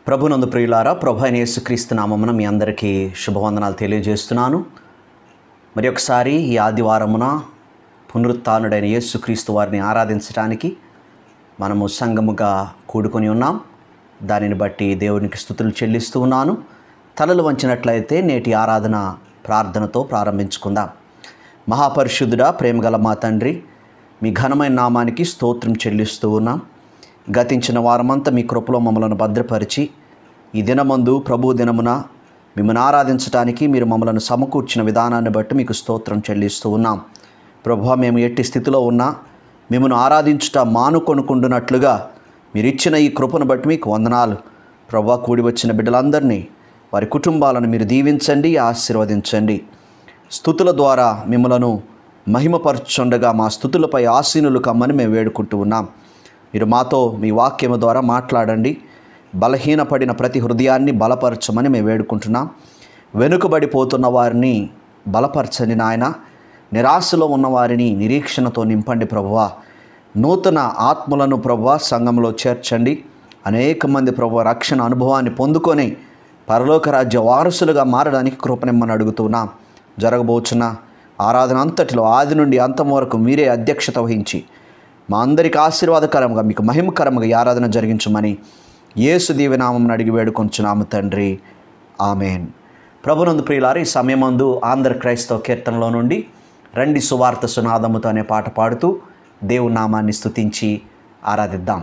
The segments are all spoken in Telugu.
ప్రభునందు ప్రియులారా, ప్రభు అయిన యేసుక్రీస్తు నామమున మీ అందరికీ శుభవందనాలు తెలియజేస్తున్నాను. మరి ఒకసారి ఈ ఆదివారమున పునరుత్థానుడైన యేసుక్రీస్తు వారిని ఆరాధించడానికి మనము సంఘముగా కూడుకొని ఉన్నాం. దానిని బట్టి దేవునికి స్తుతులు చెల్లిస్తూ ఉన్నాను. తలలు వంచినట్లయితే నేటి ఆరాధన ప్రార్థనతో ప్రారంభించుకుందాం. మహాపరిశుద్ధుడా, ప్రేమగల మా తండ్రి, మీ ఘనమైన నామానికి స్తోత్రం చెల్లిస్తూ ఉన్నాం. గతించిన వారమంతా మీ కృపలో మమ్మలను భద్రపరిచి ఈ దినమందు ప్రభు దినమున మిమ్మల్ని ఆరాధించడానికి మీరు మమ్మలను సమకూర్చిన విధానాన్ని బట్టి మీకు స్తోత్రం చెల్లిస్తూ ఉన్నాం. ప్రభువా, మేము ఎట్టి స్థితిలో ఉన్నా మిమ్మల్ని ఆరాధించుట మానుకొనుకుంటున్నట్లుగా మీరు ఇచ్చిన ఈ కృపను బట్టి మీకు వందనాలు. ప్రభువా, కూడి వచ్చిన బిడ్డలందరినీ, వారి కుటుంబాలను మీరు దీవించండి, ఆశీర్వదించండి. స్తుతుల ద్వారా మిమ్మలను మహిమపరచుండగా మా స్తుతులపై ఆసీనులు కమ్మని మేము వేడుకుంటూ ఉన్నాం. మీరు మాతో మీ వాక్యము ద్వారా మాట్లాడండి. బలహీనపడిన ప్రతి హృదయాన్ని బలపరచమని మేము వేడుకుంటున్నాం. వెనుకబడిపోతున్న వారిని బలపరచండి నాయన. నిరాశలో ఉన్న వారిని నిరీక్షణతో నింపండి ప్రభువా. నూతన ఆత్మలను ప్రభువా సంఘంలో చేర్చండి. అనేక మంది ప్రభువా రక్షణ అనుభవాన్ని పొందుకొని పరలోక రాజ్య వారసులుగా మారడానికి కృపనిమ్మని అడుగుతున్నాం. జరగబోచున్న ఆరాధన అంతటిలో ఆది నుండి అంతం వరకు మీరే అధ్యక్షత వహించి మా అందరికి ఆశీర్వాదకరంగా మీకు మహిమకరంగా ఈ ఆరాధన జరిగించమని యేసు దీవెనామం అడిగి వేడుకొంచున్నాము తండ్రి, ఆమెన్. ప్రభునందు ప్రియులారా, ఈ సమయమందు ఆంధ్ర క్రైస్తవ కీర్తనలో నుండి రండి సువార్త సునాదముతో అనే పాట పాడుతూ దేవుని నామాన్ని స్తుతించి ఆరాధిద్దాం.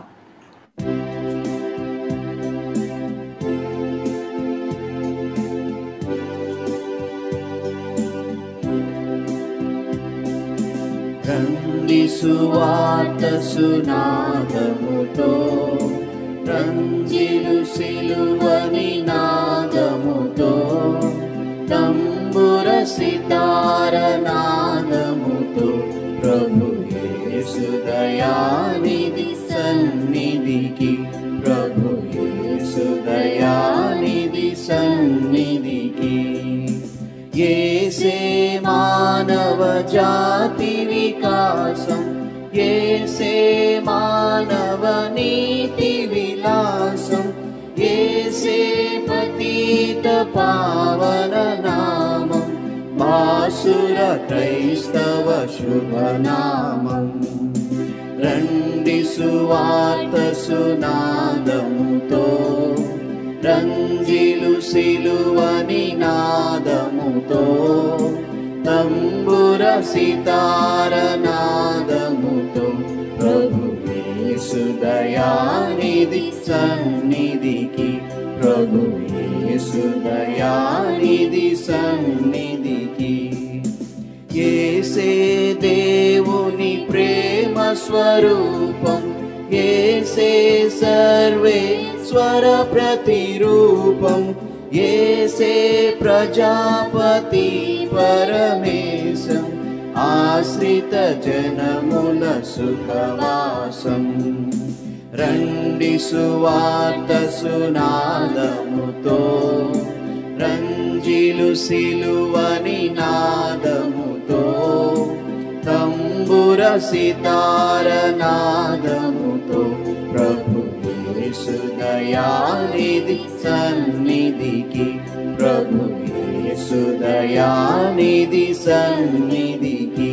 రండి సువార్త సునాదముతో, రంజిలు సిలువని నాదముతో, తంబుర సితార నాదముతో, ప్రభు యేసు దయానిధి సన్నిధికి, ప్రభు యేసు దయానిధి సన్నిధికి. యేసే మానవ జాతి వికాసం, యేసే మానవ నీతి విలాసం, యేసే పతిత పావన నామం, బాసుర క్రైస్తవ శుభనామం. రండి సువార్త సునాదముతో, రంజిలు సిలువని నాదముతో, తంబుర సితార నాదముతో, ప్రభు యేసు దయానిధి సన్నిధికి, ప్రభు యేసు దయానిధి సన్నిధికి. యేసే దేవుని ప్రేమ స్వరూపం, యేసే సర్వేశ్వర ప్రతిరూపం, యేసే ప్రజాపతి పరమేశం, ఆశ్రిత జనముల సుఖవాసం. రండి సువార్త సునాదముతో, రంజిలు సిలువని నాదముతో, తంబుర సితార నాదముతో, ప్రభు యేసు దయానిధి సన్నిధికి, ప్రభు యేసు దయానిధి సన్నిధికి.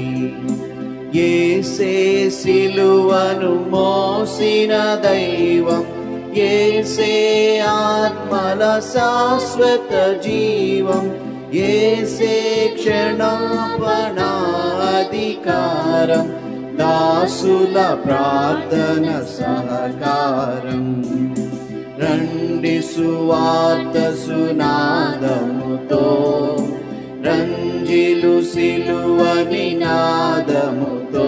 యేసే సిలువను మోసిన దైవం, యేసే ఆత్మల శాశ్వత జీవం, యేసే క్షణాపణ అధికారం, దాసుల ప్రార్థన సహకారం. రండి సువార్త సునాదముతో, రంజిలు సిలువని నాదముతో,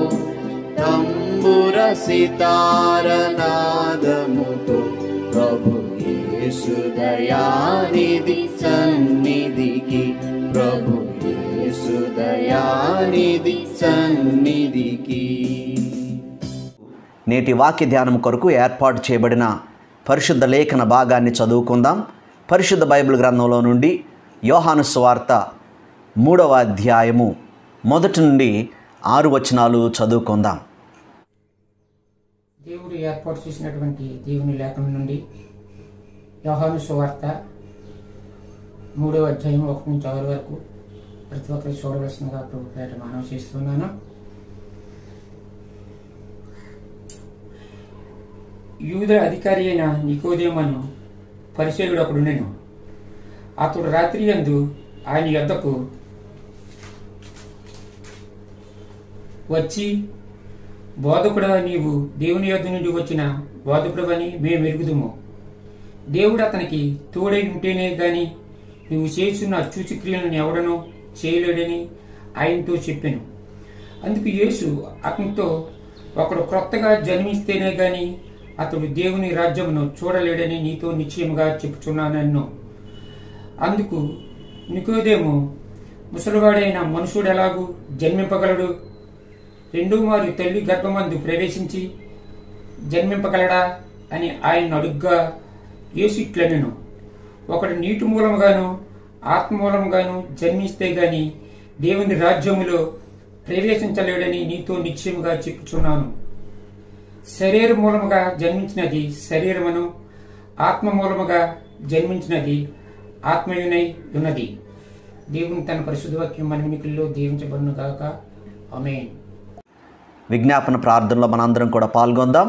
తంబుర సితార నాదముతో, ప్రభు యేసు దయానిధి సన్నిధికి, ప్రభు యేసు దయానిధి సన్నిధికి. నేటి వాక్య ధ్యానం కొరకు ఏర్పాటు చేయబడిన పరిశుద్ధ లేఖన భాగాన్ని చదువుకుందాం. పరిశుద్ధ బైబిల్ గ్రంథంలో నుండి యోహాను సువార్త 3వ అధ్యాయము 1 నుండి 6 వచనాలు చదువుకుందాం. దేవుడు ఏర్పాటు చేసినటువంటి దేవుని లేఖనం నుండి యోహాను సువార్త 3వ అధ్యాయం 1 నుంచి 6 వరకు ప్రతి ఒక్కరు చూడవలసిందిగా ప్రభు పేరిట మనవి చేస్తున్నాను. యూదుల అధికారి అయిన నికోదేమను పరిసయ్యుడు ఒకడుండెను. అతడు రాత్రి యందు ఆయన యొద్దకు వచ్చి, బోధకుడా, నీవు దేవుని యొద్ద నుండి వచ్చిన బోధకుడవని మేము ఎరుగుదుము. దేవుడు అతనికి తోడై ఉంటేనే గాని నువ్వు చేస్తున్న సూచక్రియలను ఎవడనో చేయలేడని ఆయనతో చెప్పాను. అందుకు యేసు అతనితో, ఒకడు క్రొత్తగా జన్మిస్తేనే గాని అతడు దేవుని రాజ్యమును చూడలేడని నీతో నిశ్చయముగా చెప్పుచున్నానన్ను. అందుకు నికోదేము, ముసలివాడైన మనుషుడు ఎలాగూ జన్మింపగలడు? రెండో మారు తల్లి గర్భమందు ప్రవేశించి జన్మింపగలడా అని ఆయన అడుగ్గా యేసు ఇట్లనెను, ఒకడు నీటి మూలముగాను ఆత్మ మూలముగాను జన్మిస్తే గాని దేవుని రాజ్యములో ప్రవేశించలేడని నీతో నిశ్చయముగా చెప్పుచున్నాను. శరీర మూలముగా జన్మించినది శరీరమును, ఆత్మ మూలముగా జన్మించినది ఆత్మయునై ఉన్నది. దేవుని తన పరిశుద్ధ వాక్యం మన వినికిల్లో దీవించబడును గాక. ఆమేన్. విజ్ఞాపన ప్రార్థనలో మనందరం కూడా పాల్గొందాం.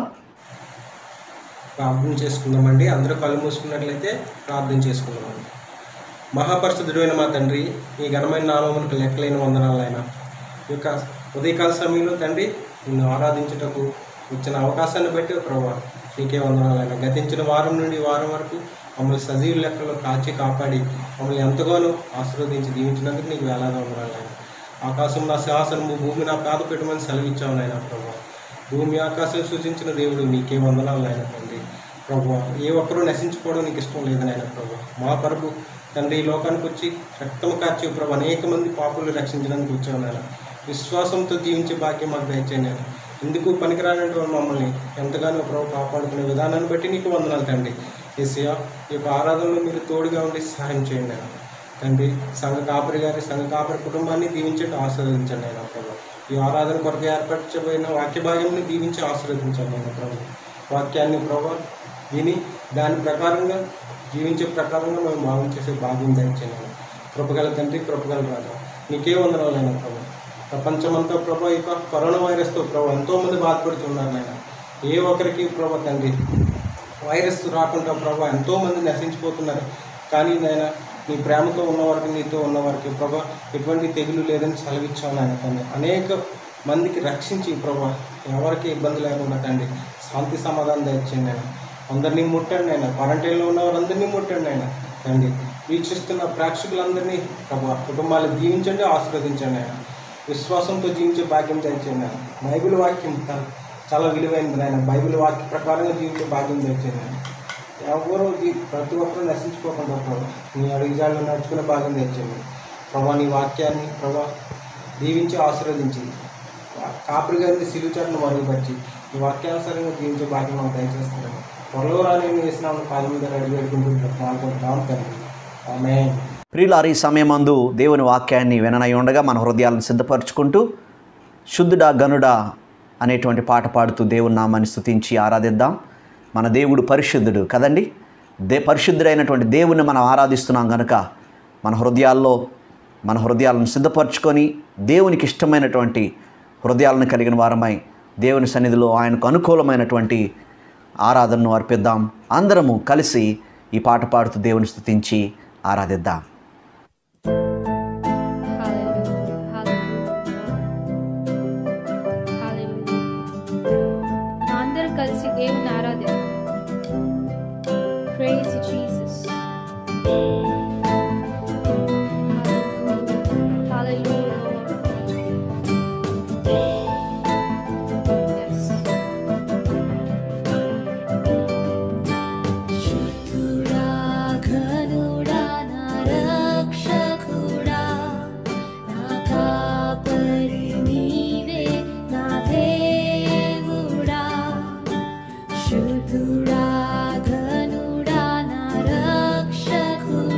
ప్రార్థన చేసుకుందామండి. అందరూ కళ్ళు మూసుకున్నట్లయితే ప్రార్థన చేసుకుందామండి. మహాపరిశుద్ధుడైన మా తండ్రి, ఈ ఘనమైన నామమునకు లెక్కలేని వందనాలైనా ఈ యొక్క ఉదయకాల సమయంలో తండ్రి నిన్ను ఆరాధించుటకు ఇచ్చిన అవకాశాన్ని బట్టి ప్రభువా నీకే వందనాలైనా. గతించిన వారం నుండి వారం వరకు మమ్మల్ని సజీవ లెక్కలో కాచి కాపాడి మమ్మల్ని ఎంతగానో ఆశీర్వదించి దీవించినందుకు నీకు వేలాది వందనాలైనా. ఆకాశం నా సింహాసనము, భూమి నా పాద పెట్టమని సెలవిచ్చావు నాయన ప్రభువా. భూమి ఆకాశం సూచించిన దేవుడు నీకే వందనాలు నాయన తండ్రి. ప్రభువా, ఏ ఒక్కరూ నశించుకోవడం నీకు ఇష్టం లేదు నాయన ప్రభువా. మా కొరకు తండ్రి ఈ లోకానికి వచ్చి రక్తము కార్చే ప్రభు అనేక మంది పాపులు రక్షించడానికి వచ్చావు నాయన. విశ్వాసంతో జీవించే భాగ్యం మాకు దయచేయండి నాయన. ఎందుకు పనికిరానటువంటి మమ్మల్ని ఎంతగానో ప్రభు కాపాడుకునే విధానాన్ని బట్టి నీకు వందనాలు తండ్రి. యేసయ్యా, ఈ యొక్క ఆరాధనలో మీరు తోడుగా ఉండి సహాయం చేయండి నాయన తండ్రి. సంఘ కాపరి గారి కుటుంబాన్ని దీవించండి, ఆశీర్వదించండి ఆయన ప్రభు. ఈ ఆరాధన కొరకు ఏర్పరచబడిన వాక్య భాగంని దీవించి ఆశీర్వదించండి ఆయన ప్రభు. వాక్యాన్ని ప్రభు విని దాని ప్రకారంగా జీవించే ప్రకారంగా మేము భావం చేసే భాగ్యం ధరించాను. కృపగల తండ్రి, కృపగల రాజా, నీకే వందనాలైన ప్రభు. ప్రపంచమంతా ప్రభు ఈ యొక్క కరోనా వైరస్తో ప్రభు ఎంతోమంది బాధపడుతున్నారు నాయన. ఏ ఒక్కరికి ప్రభు తండ్రి వైరస్ రాకుండా ప్రభు ఎంతోమంది నశించిపోతున్నారు. కానీ నాయన నీ ప్రేమతో ఉన్నవారికి, నీతో ఉన్నవారికి ప్రభా ఎటువంటి తెగులు లేదని సెలవిచ్చావు నాయన తండ్రి. అనేక మందికి రక్షించి ప్రభా ఎవరికి ఇబ్బంది లేకుండా తండ్రి శాంతి సమాధానం దయచేయండి ఆయన. అందరినీ ముట్టండి ఆయన. క్వారంటైన్లో ఉన్న వారందరినీ ముట్టండి ఆయన తండ్రి. వీక్షిస్తున్న ప్రేక్షకులందరినీ ప్రభా కుటుంబాలు దీవించండి, ఆశీర్వదించండి ఆయన. విశ్వాసంతో జీవించే భాగ్యం దయచేయండి ఆయన. బైబిల్ వాక్యం చాలా విలువైనది ఆయన. బైబిల్ వాక్య ప్రకారంగా జీవించే భాగ్యం దయచేయండి ఆయన. ఎవరో ప్రతి ఒక్కరూ నశించుకోకుండా ప్రభా నీ అడుగుజాడలో నడుచుకునే భాగం తెచ్చండి ప్రభా. నీ వాక్యాన్ని ప్రభా దీవించి ఆశీర్వదించి కాపరి గారిని సిలుచాటును మరుగుపరిచి ఈ వాక్యానుసారంగా జీవించే భాగ్యం మాకు దయచేస్తున్నాను. త్వరలో రాని వేసిన పాదం మీద అడిగి పాల్గొంటున్నాం తండ్రి. ఆమేన్. ప్రియులారా, ఈ సమయమందు దేవుని వాక్యాన్ని విననై ఉండగా మన హృదయాలను సిద్ధపరచుకుంటూ శుద్ధుడా గనుడా అనేటువంటి పాట పాడుతూ దేవుని నామాన్ని స్తుతించి ఆరాధిద్దాం. మన దేవుడు పరిశుద్ధుడు కదండి. పరిశుద్ధుడైనటువంటి దేవుణ్ణి మనం ఆరాధిస్తున్నాం కనుక మన హృదయాలను సిద్ధపరచుకొని దేవునికి ఇష్టమైనటువంటి హృదయాలను కలిగిన వారమై దేవుని సన్నిధిలో ఆయనకు అనుకూలమైనటువంటి ఆరాధనను అర్పిద్దాం. అందరము కలిసి ఈ పాట పాడుతూ దేవుని స్తుతించి ఆరాధిద్దాం. Praise you, Jesus. Hallelujah, Lord. Yes. Shuddhuda, ghanuda, na rakshakuda, na kapari neeve, na devuda. Shuddhuda, ghanuda, na rakshakuda.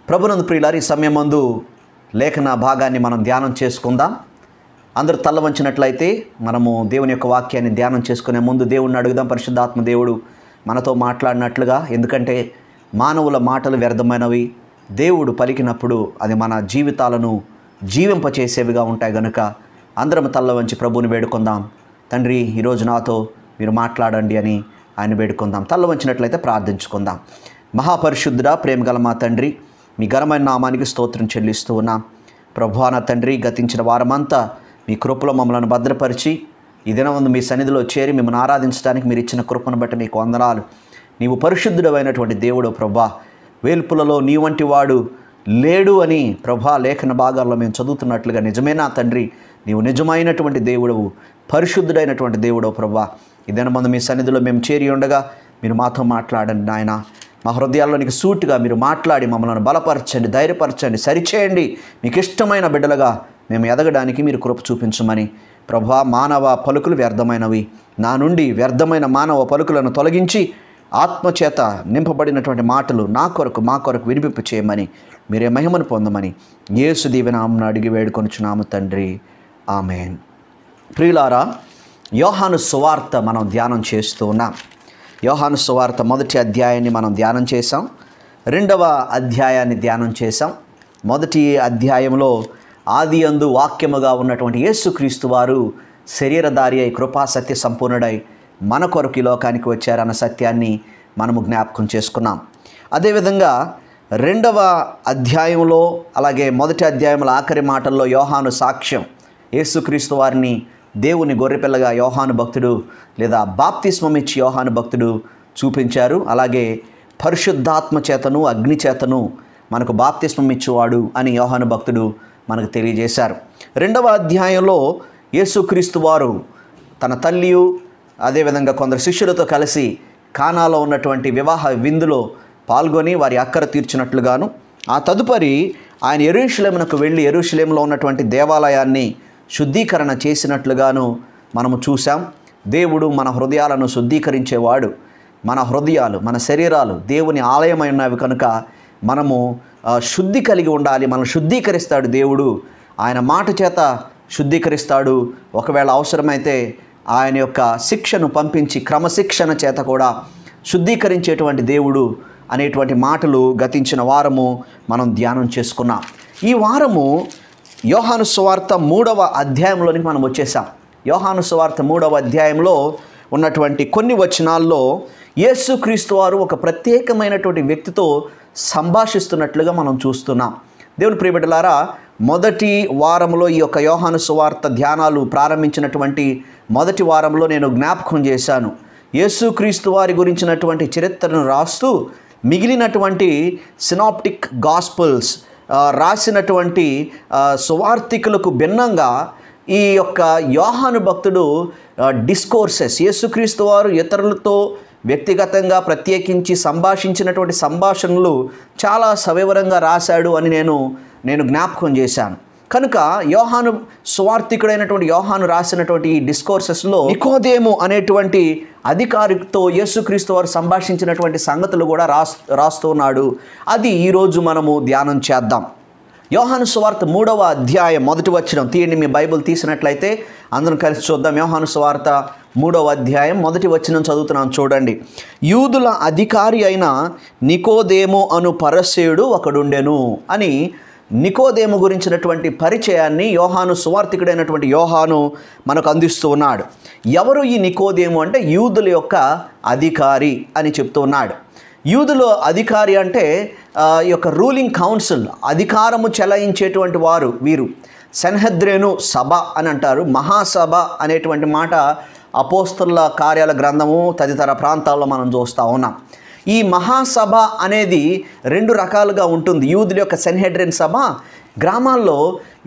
ప్రభునందు ప్రియులారు, ఈ సమయం మందు లేఖన భాగాన్ని మనం ధ్యానం చేసుకుందాం. అందరూ తల్ల వంచినట్లయితే మనము దేవుని యొక్క వాక్యాన్ని ధ్యానం చేసుకునే ముందు దేవుణ్ణి అడుగుదాం. పరిశుద్ధాత్మ దేవుడు మనతో మాట్లాడినట్లుగా, ఎందుకంటే మానవుల మాటలు వ్యర్థమైనవి, దేవుడు పలికినప్పుడు అది మన జీవితాలను జీవింపచేసేవిగా ఉంటాయి కనుక అందరం తల్ల వంచి ప్రభువుని వేడుకుందాం. తండ్రి, ఈరోజు నాతో మీరు మాట్లాడండి అని ఆయన వేడుకుందాం. తల్ల వంచినట్లయితే ప్రార్థించుకుందాం. మహాపరిశుద్ధుడా, ప్రేమగల మా తండ్రి, మీ ఘనమైన నామానికి స్తోత్రం చెల్లిస్తూ ఉన్నాం. ప్రభువా నా తండ్రి, గతించిన వారమంతా మీ కృపలో మమ్మల్ని భద్రపరిచి ఈ దినమందు మీ సన్నిధిలో చేరి మిమ్మల్ని ఆరాధించడానికి మీరు ఇచ్చిన కృపను బట్టి మీకు వందనాలు. నీవు పరిశుద్ధుడమైనటువంటి దేవుడు ప్రభువా, వేల్పులలో నీ వంటి వాడు లేడు అని ప్రభువా లేఖన భాగాల్లో మేము చదువుతున్నట్లుగా నిజమేనా తండ్రి? నీవు నిజమైనటువంటి దేవుడవు, పరిశుద్ధుడైనటువంటి దేవుడవు ప్రభువా. ఈ దినమందు మీ సన్నిధిలో మేము చేరి ఉండగా మీరు మాతో మాట్లాడండి నాయన. మా హృదయాల్లోనికి సూటుగా మీరు మాట్లాడి మమ్మల్ని బలపరచండి, ధైర్యపరచండి, సరిచేయండి. మీకు ఇష్టమైన బిడ్డలుగా మేము ఎదగడానికి మీరు కృప చూపించమని ప్రభువా. మానవ పలుకులు వ్యర్థమైనవి, నా నుండి వ్యర్థమైన మానవ పలుకులను తొలగించి ఆత్మచేత నింపబడినటువంటి మాటలు నా కొరకు మా కొరకు వినిపింప చేయమని మీరే మహిమను పొందమని యేసు దీవెనామమున అడిగి వేడుకొనుచున్నాము తండ్రి, ఆమేన్. ప్రియులారా, యోహాను సువార్త మనం ధ్యానం చేస్తూ ఉన్నాం. యోహాను సువార్త మొదటి అధ్యాయాన్ని మనం ధ్యానం చేసాం, రెండవ అధ్యాయాన్ని ధ్యానం చేసాం. మొదటి అధ్యాయంలో ఆది యందు వాక్యముగా ఉన్నటువంటి యేసుక్రీస్తు వారు శరీరధారి అయి కృపా సత్య సంపూర్ణుడై మన కొరకు ఈ లోకానికి వచ్చారన్న సత్యాన్ని మనము జ్ఞాపకం చేసుకున్నాం. అదేవిధంగా రెండవ అధ్యాయంలో, అలాగే మొదటి అధ్యాయంలో ఆఖరి మాటల్లో యోహాను సాక్ష్యం, యేసుక్రీస్తు వారిని దేవుని గొర్రెపిల్లగా యోహాను భక్తుడు లేదా బాప్తిస్మం ఇచ్చి యోహాను భక్తుడు చూపించారు. అలాగే పరిశుద్ధాత్మ చేతను అగ్ని చేతను మనకు బాప్తిస్మం ఇచ్చేవాడు అని యోహాను భక్తుడు మనకు తెలియజేశారు. రెండవ అధ్యాయంలో యేసుక్రీస్తు వారు తన తల్లియు అదేవిధంగా కొందరు శిష్యులతో కలిసి కానాలో ఉన్నటువంటి వివాహ విందులో పాల్గొని వారి అక్కర తీర్చినట్లుగాను, ఆ తదుపరి ఆయన యెరూషలేమునకు వెళ్ళి యెరూషలేములో ఉన్నటువంటి దేవాలయాన్ని శుద్ధీకరణ చేసినట్లుగాను మనము చూసాం. దేవుడు మన హృదయాలను శుద్ధీకరించేవాడు. మన హృదయాలు, మన శరీరాలు దేవుని ఆలయమై ఉన్నవి కనుక మనము శుద్ధి కలిగి ఉండాలి. మనం శుద్ధీకరిస్తాడు దేవుడు, ఆయన మాట చేత శుద్ధీకరిస్తాడు. ఒకవేళ అవసరమైతే ఆయన యొక్క శిక్షను పంపించి క్రమశిక్షణ చేత కూడా శుద్ధీకరించేటువంటి దేవుడు అనేటువంటి మాటలు గతించిన వారము మనం ధ్యానం చేసుకున్నాం. ఈ వారము యోహాను సువార్త 3వ అధ్యాయంలోనికి మనం వచ్చేసాం. యోహాను సువార్త 3వ అధ్యాయంలో ఉన్నటువంటి కొన్ని వచనాల్లో యేసుక్రీస్తు వారు ఒక ప్రత్యేకమైనటువంటి వ్యక్తితో సంభాషిస్తున్నట్లుగా మనం చూస్తున్నాం. దేవుని ప్రియబిడ్డలారా, మొదటి వారంలో ఈ యొక్క యోహాను సువార్త ధ్యానాలు ప్రారంభించినటువంటి మొదటి వారంలో నేను జ్ఞాపకం చేశాను. యేసుక్రీస్తు వారి గురించినటువంటి చరిత్రను రాస్తూ మిగిలినటువంటి సినాప్టిక్ గాస్పుల్స్ రాసినటువంటి సువార్తికులకు భిన్నంగా ఈ యొక్క యోహాను భక్తుడు డిస్కోర్సెస్, యేసుక్రీస్తు వారు ఇతరులతో వ్యక్తిగతంగా ప్రత్యేకించి సంభాషించినటువంటి సంభాషణలు చాలా సవివరంగా రాశాడు అని నేను జ్ఞాపకం చేశాను. కనుక యోహాను సువార్తికుడైనటువంటి యోహాను రాసినటువంటి ఈ డిస్కోర్సెస్లో నికోదేము అనేటువంటి అధికారితో యేసుక్రీస్తు వారు సంభాషించినటువంటి సంగతులు కూడా రాస్తూ ఉన్నాడు. అది ఈరోజు మనము ధ్యానం చేద్దాం. యోహాను సువార్త 3వ అధ్యాయం మొదటి వచనం తీయండి. మీ బైబిల్ తీసినట్లయితే అందరం కలిసి చూద్దాం. యోహాను సువార్త 3వ అధ్యాయం మొదటి వచనం చదువుతున్నాం, చూడండి. యూదుల అధికారి అయిన నికోదేము అను పరసేయుడు ఒకడుండెను అని నికోదేము గురించినటువంటి పరిచయాన్ని యోహాను సువార్తికుడైనటువంటి యోహాను మనకు అందిస్తూ ఉన్నాడు. ఎవరు ఈ నికోదేము అంటే యూదుల యొక్క అధికారి అని చెప్తూ ఉన్నాడు. యూదుల అధికారి అంటే ఈ యొక్క రూలింగ్ కౌన్సిల్, అధికారము చెలాయించేటువంటి వారు వీరు. సన్హెద్రేను సభ అని అంటారు. మహాసభ అనేటువంటి మాట అపోస్తలుల కార్యాల గ్రంథము తదితర ప్రాంతాల్లో మనం చూస్తూ ఉన్నాం. ఈ మహాసభ అనేది 2 రకాలుగా ఉంటుంది. యూదుల యొక్క సన్హెడ్రిన్ సభ, గ్రామాల్లో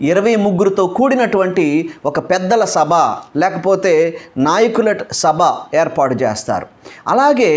23తో కూడినటువంటి ఒక పెద్దల సభ లేకపోతే నాయకుల సభ ఏర్పాటు చేస్తారు. అలాగే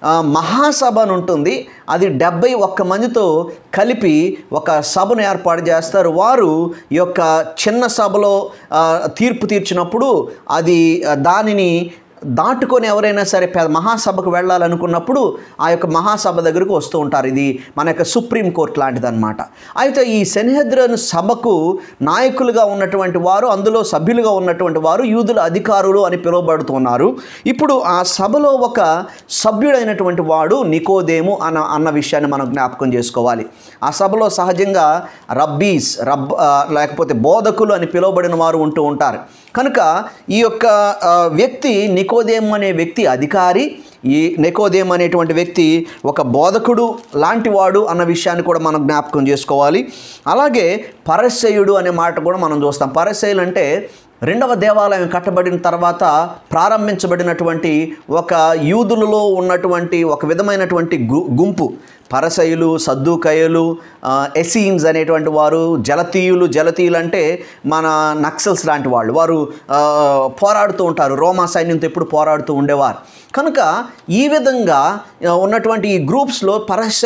మహాసభ అని ఉంటుంది, అది 71 మందితో కలిపి ఒక సభను ఏర్పాటు చేస్తారు. వారు ఈ యొక్క చిన్న సభలో తీర్పు తీర్చినప్పుడు దానిని దాటుకొని ఎవరైనా సరే మహాసభకు వెళ్ళాలనుకున్నప్పుడు ఆ యొక్క మహాసభ దగ్గరకు వస్తూ ఉంటారు. ఇది మన యొక్క సుప్రీం కోర్ట్ లాంటిది అనమాట. అయితే ఈ సెన్హెద్రిన్ సభకు నాయకులుగా ఉన్నటువంటి వారు, అందులో సభ్యులుగా ఉన్నటువంటి వారు యూదుల అధికారులు అని పిలువబడుతున్నారు. ఇప్పుడు ఆ సభలో ఒక సభ్యుడైనటువంటి వాడు నికోదేము అన్న విషయాన్ని మనం జ్ఞాపకం చేసుకోవాలి. ఆ సభలో సహజంగా రబ్బీస్ లేకపోతే బోధకులు అని పిలువబడిన వారు ఉంటూ ఉంటారు. కనుక ఈ యొక్క వ్యక్తి నికోదేము అనే వ్యక్తి అధికారి, ఈ నికోదేము అనేటువంటి వ్యక్తి ఒక బోధకుడు లాంటివాడు అన్న విషయాన్ని కూడా మనం జ్ఞాపకం చేసుకోవాలి. అలాగే పరిసయ్యుడు అనే మాట కూడా మనం చూస్తాం. పరిసయ్యులు అంటే రెండవ దేవాలయం కట్టబడిన తర్వాత ప్రారంభించబడినటువంటి ఒక యూదులలో ఉన్నటువంటి ఒక విధమైనటువంటి గుంపు. పరిసయ్యులు, సద్దూకయ్యులు, ఎసీన్స్ అనేటువంటి వారు, జలతీయులు అంటే మన నక్సల్స్ లాంటి వాళ్ళు. వారు పోరాడుతూ ఉంటారు, రోమా సైన్యంతో ఎప్పుడు పోరాడుతూ ఉండేవారు. కనుక ఈ విధంగా ఉన్నటువంటి ఈ గ్రూప్స్లో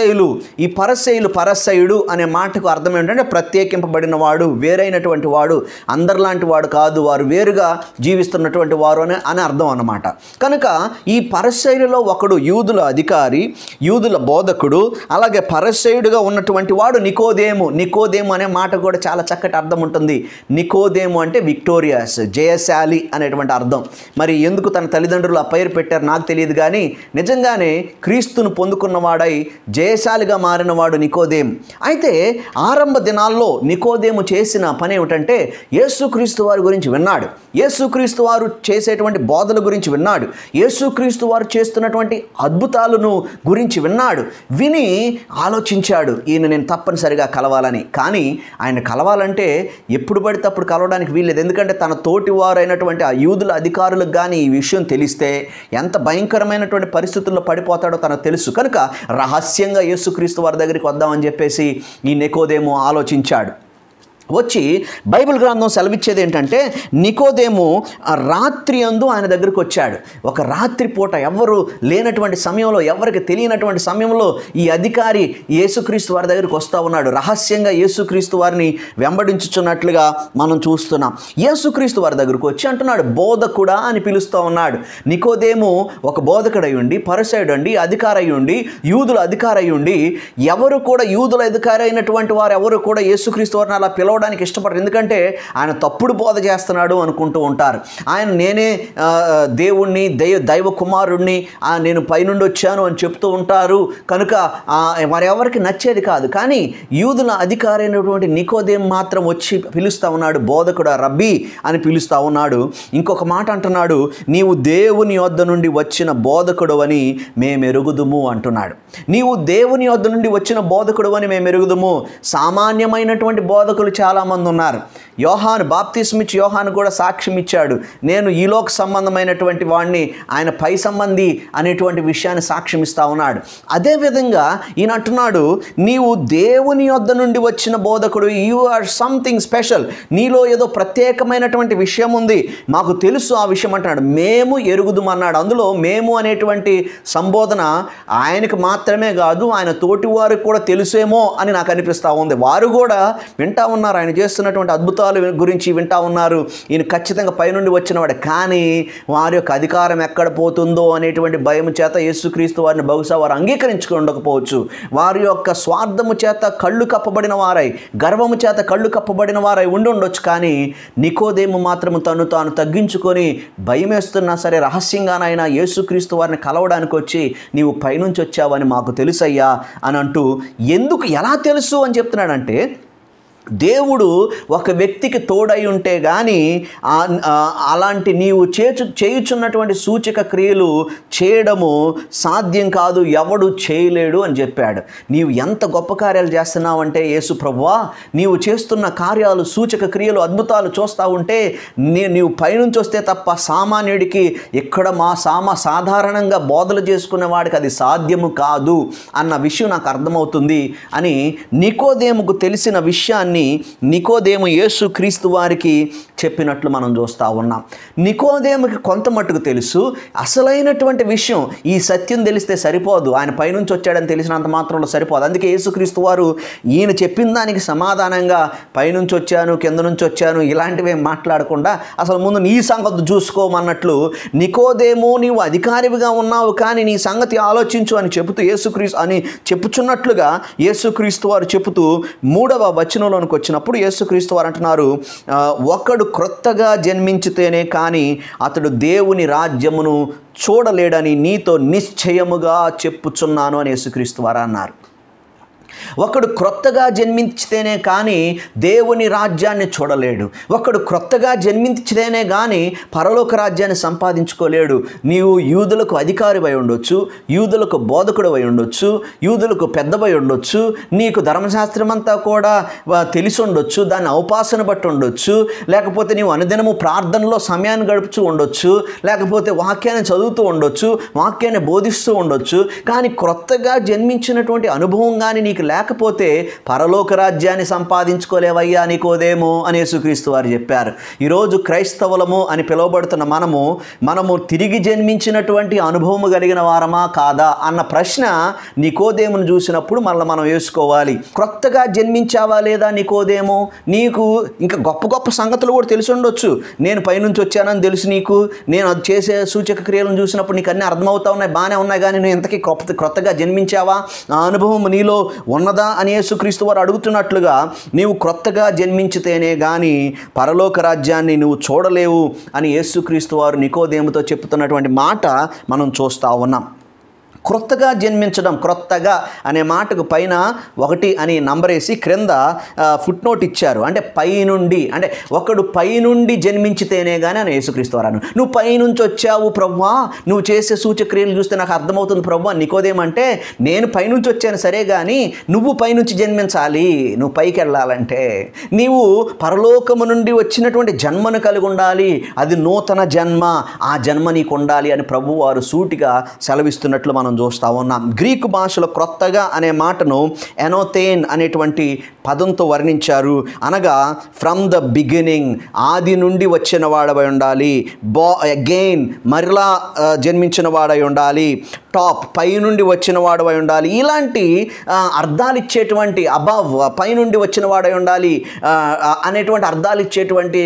ఈ పరిసయ్యుడు అనే మాటకు అర్థం ఏంటంటే ప్రత్యేకింపబడిన వాడు, వేరైనటువంటి వాడు, అందరిలాంటి వాడు కాదు, వారు వేరుగా జీవిస్తున్నటువంటి వారు అని అర్థం అన్నమాట. కనుక ఈ పరిసయ్యులలో ఒకడు యూదుల అధికారి, యూదుల బోధకుడు, అలాగే పరిసయ్యుడుగా ఉన్నటువంటి వాడు నికోదేము అనే మాట కూడా చాలా చక్కటి అర్థం ఉంటుంది. నికోదేము అంటే విక్టోరియస్, జయశాలి అనేటువంటి అర్థం. మరి ఎందుకు తన తల్లిదండ్రులు ఆ పేరు పెట్టారు నాకు తెలియదు, కానీ నిజంగానే క్రీస్తును పొందుకున్నవాడై జయశాలిగా మారినవాడు నికోదేము. అయితే ఆరంభ దినాల్లో నికోదేము చేసిన పని ఏమిటంటే యేసుక్రీస్తు వారి గురించి విన్నాడు, యేసుక్రీస్తు వారు చేసేటువంటి బోధల గురించి విన్నాడు, యేసుక్రీస్తు వారు చేస్తున్నటువంటి అద్భుతాలను గురించి విన్నాడు. విని ఆలోచించాడు, ఈయన నేను తప్పనిసరిగా కలవాలని. కానీ ఆయన కలవాలంటే ఎప్పుడు పడితే అప్పుడు కలవడానికి వీల్లేదు. ఎందుకంటే తన తోటి వారైనటువంటి ఆ యూదుల అధికారులకు కానీ ఈ విషయం తెలిస్తే ఎంత భయంకరమైనటువంటి పరిస్థితుల్లో పడిపోతాడో తనకు తెలుసు. కనుక రహస్యంగా యేసుక్రీస్తు వారి దగ్గరికి వద్దామని చెప్పేసి ఈ నికోదేము ఆలోచించాడు. వచ్చి బైబిల్ గ్రంథం సెలవిచ్చేది ఏంటంటే నికోదేము రాత్రి అందు ఆయన దగ్గరికి వచ్చాడు. ఒక రాత్రి పూట ఎవరు లేనటువంటి సమయంలో, ఎవరికి తెలియనటువంటి సమయంలో ఈ అధికారి యేసుక్రీస్తు వారి దగ్గరికి వస్తూ ఉన్నాడు. రహస్యంగా యేసుక్రీస్తు వారిని వెంబడించుచున్నట్లుగా మనం చూస్తున్నాం. యేసుక్రీస్తు వారి దగ్గరికి వచ్చి అంటున్నాడు, బోధకుడా అని పిలుస్తూ ఉన్నాడు. నికోదేము ఒక బోధకుడై ఉండి, పరిసయ్యుడు అండి, అధికారి అయి ఉండి, యూదుల అధికారి అయి ఉండి, ఎవరు కూడా యూదుల అధికారి అయినటువంటి వారు ఎవరు కూడా యేసుక్రీస్తు వారిని అలా పిలవడానికి ఇష్టపడరు. ఎందుకంటే ఆయన తప్పుడు బోధ చేస్తున్నాడు అనుకుంటూ ఉంటారు. ఆయన నేనే దేవుణ్ణి, దైవ కుమారుణ్ణి, నేను పైనుండి వచ్చాను అని చెప్తూ ఉంటారు. కనుక వారెవరికి నచ్చేది కాదు. కానీ యూదుల అధికారి అయినటువంటి నికోదేము మాత్రం వచ్చి పిలుస్తూ ఉన్నాడు, బోధకుడు రబ్బీ అని పిలుస్తూ ఉన్నాడు. ఇంకొక మాట అంటున్నాడు, నీవు దేవుని వద్ద నుండి వచ్చిన బోధకుడు అని మేమెరుగుదుము అంటున్నాడు. నీవు దేవుని వద్ద నుండి వచ్చిన బోధకుడు అని మేమెరుగుదుము. సామాన్యమైనటువంటి బోధకులు చాలామంది ఉన్నారు. యోహాను బాప్తిస్మిచ్చి యోహాను కూడా సాక్ష్యం ఇచ్చాడు, నేను ఈలోక సంబంధమైనటువంటి వాడిని, ఆయన పై సంబంధి అనేటువంటి విషయాన్ని సాక్ష్యం ఇస్తా ఉన్నాడు. అదేవిధంగా ఈయన అంటున్నాడు, నీవు దేవుని యొద్ద నుండి వచ్చిన బోధకుడు, యు ఆర్ సంథింగ్ స్పెషల్, నీలో ఏదో ప్రత్యేకమైనటువంటి విషయం ఉంది, మాకు తెలుసు ఆ విషయం అంటున్నాడు. మేము ఎరుగుదుమన్నాడు. అందులో మేము అనేటువంటి సంబోధన ఆయనకు మాత్రమే కాదు, ఆయన తోటి వారికి కూడా తెలుసేమో అని నాకు అనిపిస్తూ ఉంది. వారు కూడా వింటా ఉన్నారు, ఆయన చేస్తున్నటువంటి అద్భుతాలు గురించి వింటా ఉన్నారు. ఈయన ఖచ్చితంగా పైనుండి వచ్చినవాడు. కానీ వారి యొక్క అధికారం ఎక్కడ పోతుందో అనేటువంటి భయం చేత యేసుక్రీస్తు వారిని బహుశా వారు అంగీకరించుకుని ఉండకపోవచ్చు. వారి యొక్క స్వార్థము చేత కళ్ళు కప్పబడిన వారై, గర్వము చేత కళ్ళు కప్పబడిన వారై ఉండి ఉండొచ్చు. కానీ నికోదేము మాత్రం తను తాను తగ్గించుకొని భయం వేస్తున్నా సరే రహస్యంగానైనా యేసుక్రీస్తు వారిని కలవడానికి వచ్చి, నీవు పైనుంచి వచ్చావని మాకు తెలుసయ్యా అని అంటూ, ఎందుకు ఎలా తెలుసు అని చెప్తున్నాడంటే, దేవుడు ఒక వ్యక్తికి తోడై ఉంటే కానీ అలాంటి నీవు చేయుచున్నటువంటి సూచక క్రియలు చేయడము సాధ్యం కాదు, ఎవడు చేయలేడు అని చెప్పాడు. నీవు ఎంత గొప్ప కార్యాలు చేస్తున్నావంటే, యేసు ప్రభువా నీవు చేస్తున్న కార్యాలు, సూచక క్రియలు, అద్భుతాలు చూస్తూ ఉంటే నీవు పైనుంచి వస్తే తప్ప సామాన్యుడికి ఇక్కడ సాధారణంగా బోధలు చేసుకునే వాడికి అది సాధ్యము కాదు అన్న విషయం నాకు అర్థమవుతుంది అని నికోదేముకు తెలిసిన విషయాన్ని అని నికోదేము యేసుక్రీస్తు వారికి చెప్పినట్లు మనం చూస్తూ ఉన్నాం. నికోదేముకి కొంత మట్టుకు తెలుసు, అసలైనటువంటి విషయం ఈ సత్యం తెలిస్తే సరిపోదు, ఆయన పైనుంచి వచ్చాడని తెలిసినంత మాత్రంలో సరిపోదు. అందుకే యేసుక్రీస్తు వారు ఈయన చెప్పిన దానికి సమాధానంగా పైనుంచి వచ్చాను, కింద నుంచి వచ్చాను ఇలాంటివి మాట్లాడకుండా అసలు ముందు నీ సంగతి చూసుకోమన్నట్లు, నికోదేము నీవు అధికారివిగా ఉన్నావు కానీ నీ సంగతి ఆలోచించు అని చెబుతూ చెప్పుచున్నట్లుగా యేసుక్రీస్తు వారు చెబుతూ 3వ వచనంలోనికి వచ్చినప్పుడు యేసుక్రీస్తు వారు అంటున్నారు, ఒకడు క్రొత్తగా జన్మించితేనే కానీ అతడు దేవుని రాజ్యమును చూడలేడని నీతో నిశ్చయముగా చెప్పుచున్నాను అని యేసుక్రీస్తు వారు అన్నారు. ఒకడు క్రొత్తగా జన్మించితేనే కానీ దేవుని రాజ్యాన్ని చూడలేడు. ఒకడు క్రొత్తగా జన్మించితేనే కానీ పరలోక రాజ్యాన్ని సంపాదించుకోలేడు. నీవు యూదులకు అధికారివై ఉండొచ్చు, యూదులకు బోధకుడు అయి ఉండొచ్చు, యూదులకు పెద్దవై ఉండొచ్చు, నీకు ధర్మశాస్త్రం అంతా కూడా తెలిసి ఉండొచ్చు, దాన్ని అవపాసన బట్టి ఉండొచ్చు, లేకపోతే నీవు అనుదినము ప్రార్థనలో సమయాన్ని గడుపుతూ ఉండొచ్చు, లేకపోతే వాక్యాన్ని చదువుతూ ఉండొచ్చు, వాక్యాన్ని బోధిస్తూ ఉండొచ్చు. కానీ క్రొత్తగా జన్మించినటువంటి అనుభవం కానీ నీకు లేకపోతే పరలోక రాజ్యాన్ని సంపాదించుకోలేవయ్యా నికోదేము అని యేసుక్రీస్తు వారు చెప్పారు. ఈరోజు క్రైస్తవులము అని పిలువబడుతున్న మనము తిరిగి జన్మించినటువంటి అనుభవము కలిగిన వారమా కాదా అన్న ప్రశ్న నికోదేమును చూసినప్పుడు మళ్ళీ మనం వేసుకోవాలి. క్రొత్తగా జన్మించావా లేదా నికోదేము? నీకు ఇంకా గొప్ప గొప్ప సంగతులు కూడా తెలిసి ఉండొచ్చు. నేను పైనుంచి వచ్చానని తెలుసు నీకు, నేను అది చేసే సూచక క్రియలను చూసినప్పుడు నీకు అన్నీ అర్థమవుతా ఉన్నాయి, బాగానే ఉన్నాయి. కానీ నువ్వు ఇంతకీ క్రొత్తగా జన్మించావా? ఆ అనుభవం నీలో ఉన్నదా అని యేసుక్రీస్తు వారు అడుగుతున్నట్లుగా నీవు క్రొత్తగా జన్మించితేనే కానీ పరలోక రాజ్యాన్ని నువ్వు చూడలేవు అని యేసుక్రీస్తు వారు నికోదేముతో చెప్తున్నటువంటి మాట మనం చూస్తూ ఉన్నాం. క్రొత్తగా జన్మించడం, క్రొత్తగా అనే మాటకు పైన 1 అని నంబర్ వేసి క్రింద ఫుట్ నోట్ ఇచ్చారు. అంటే పైనుండి, అంటే ఒకడు పైనుండి జన్మించితేనే కానీ అని యేసుక్రీస్తు వారు. నువ్వు పైనుంచి వచ్చావు ప్రభువా, నువ్వు చేసే సూచక్రియలు చూస్తే నాకు అర్థమవుతుంది ప్రభువా. నికోదేమంటే నేను పైనుంచి వచ్చాను సరే, కానీ నువ్వు పైనుంచి జన్మించాలి. నువ్వు పైకి వెళ్ళాలంటే నీవు పరలోకము నుండి వచ్చినటువంటి జన్మను కలిగి ఉండాలి. అది నూతన జన్మ, ఆ జన్మ నీకు ఉండాలి అని ప్రభువు వారు సూటిగా సెలవిస్తున్నట్లు మనం చూస్తూ ఉన్నాం. గ్రీకు భాషలో క్రొత్తగా అనే మాటను ఎనోథేన్ అనేటువంటి పదంతో వర్ణించారు. అనగా ఫ్రమ్ ద బిగినింగ్, ఆది నుండి వచ్చిన వాడవై ఉండాలి. అగైన్, మరలా జన్మించిన వాడై ఉండాలి. టాప్, పైనుండి వచ్చిన వాడవై ఉండాలి. ఇలాంటి అర్థాలు ఇచ్చేటువంటి అబవ్, పైనుండి వచ్చిన వాడై ఉండాలి అనేటువంటి అర్థాలు ఇచ్చేటువంటి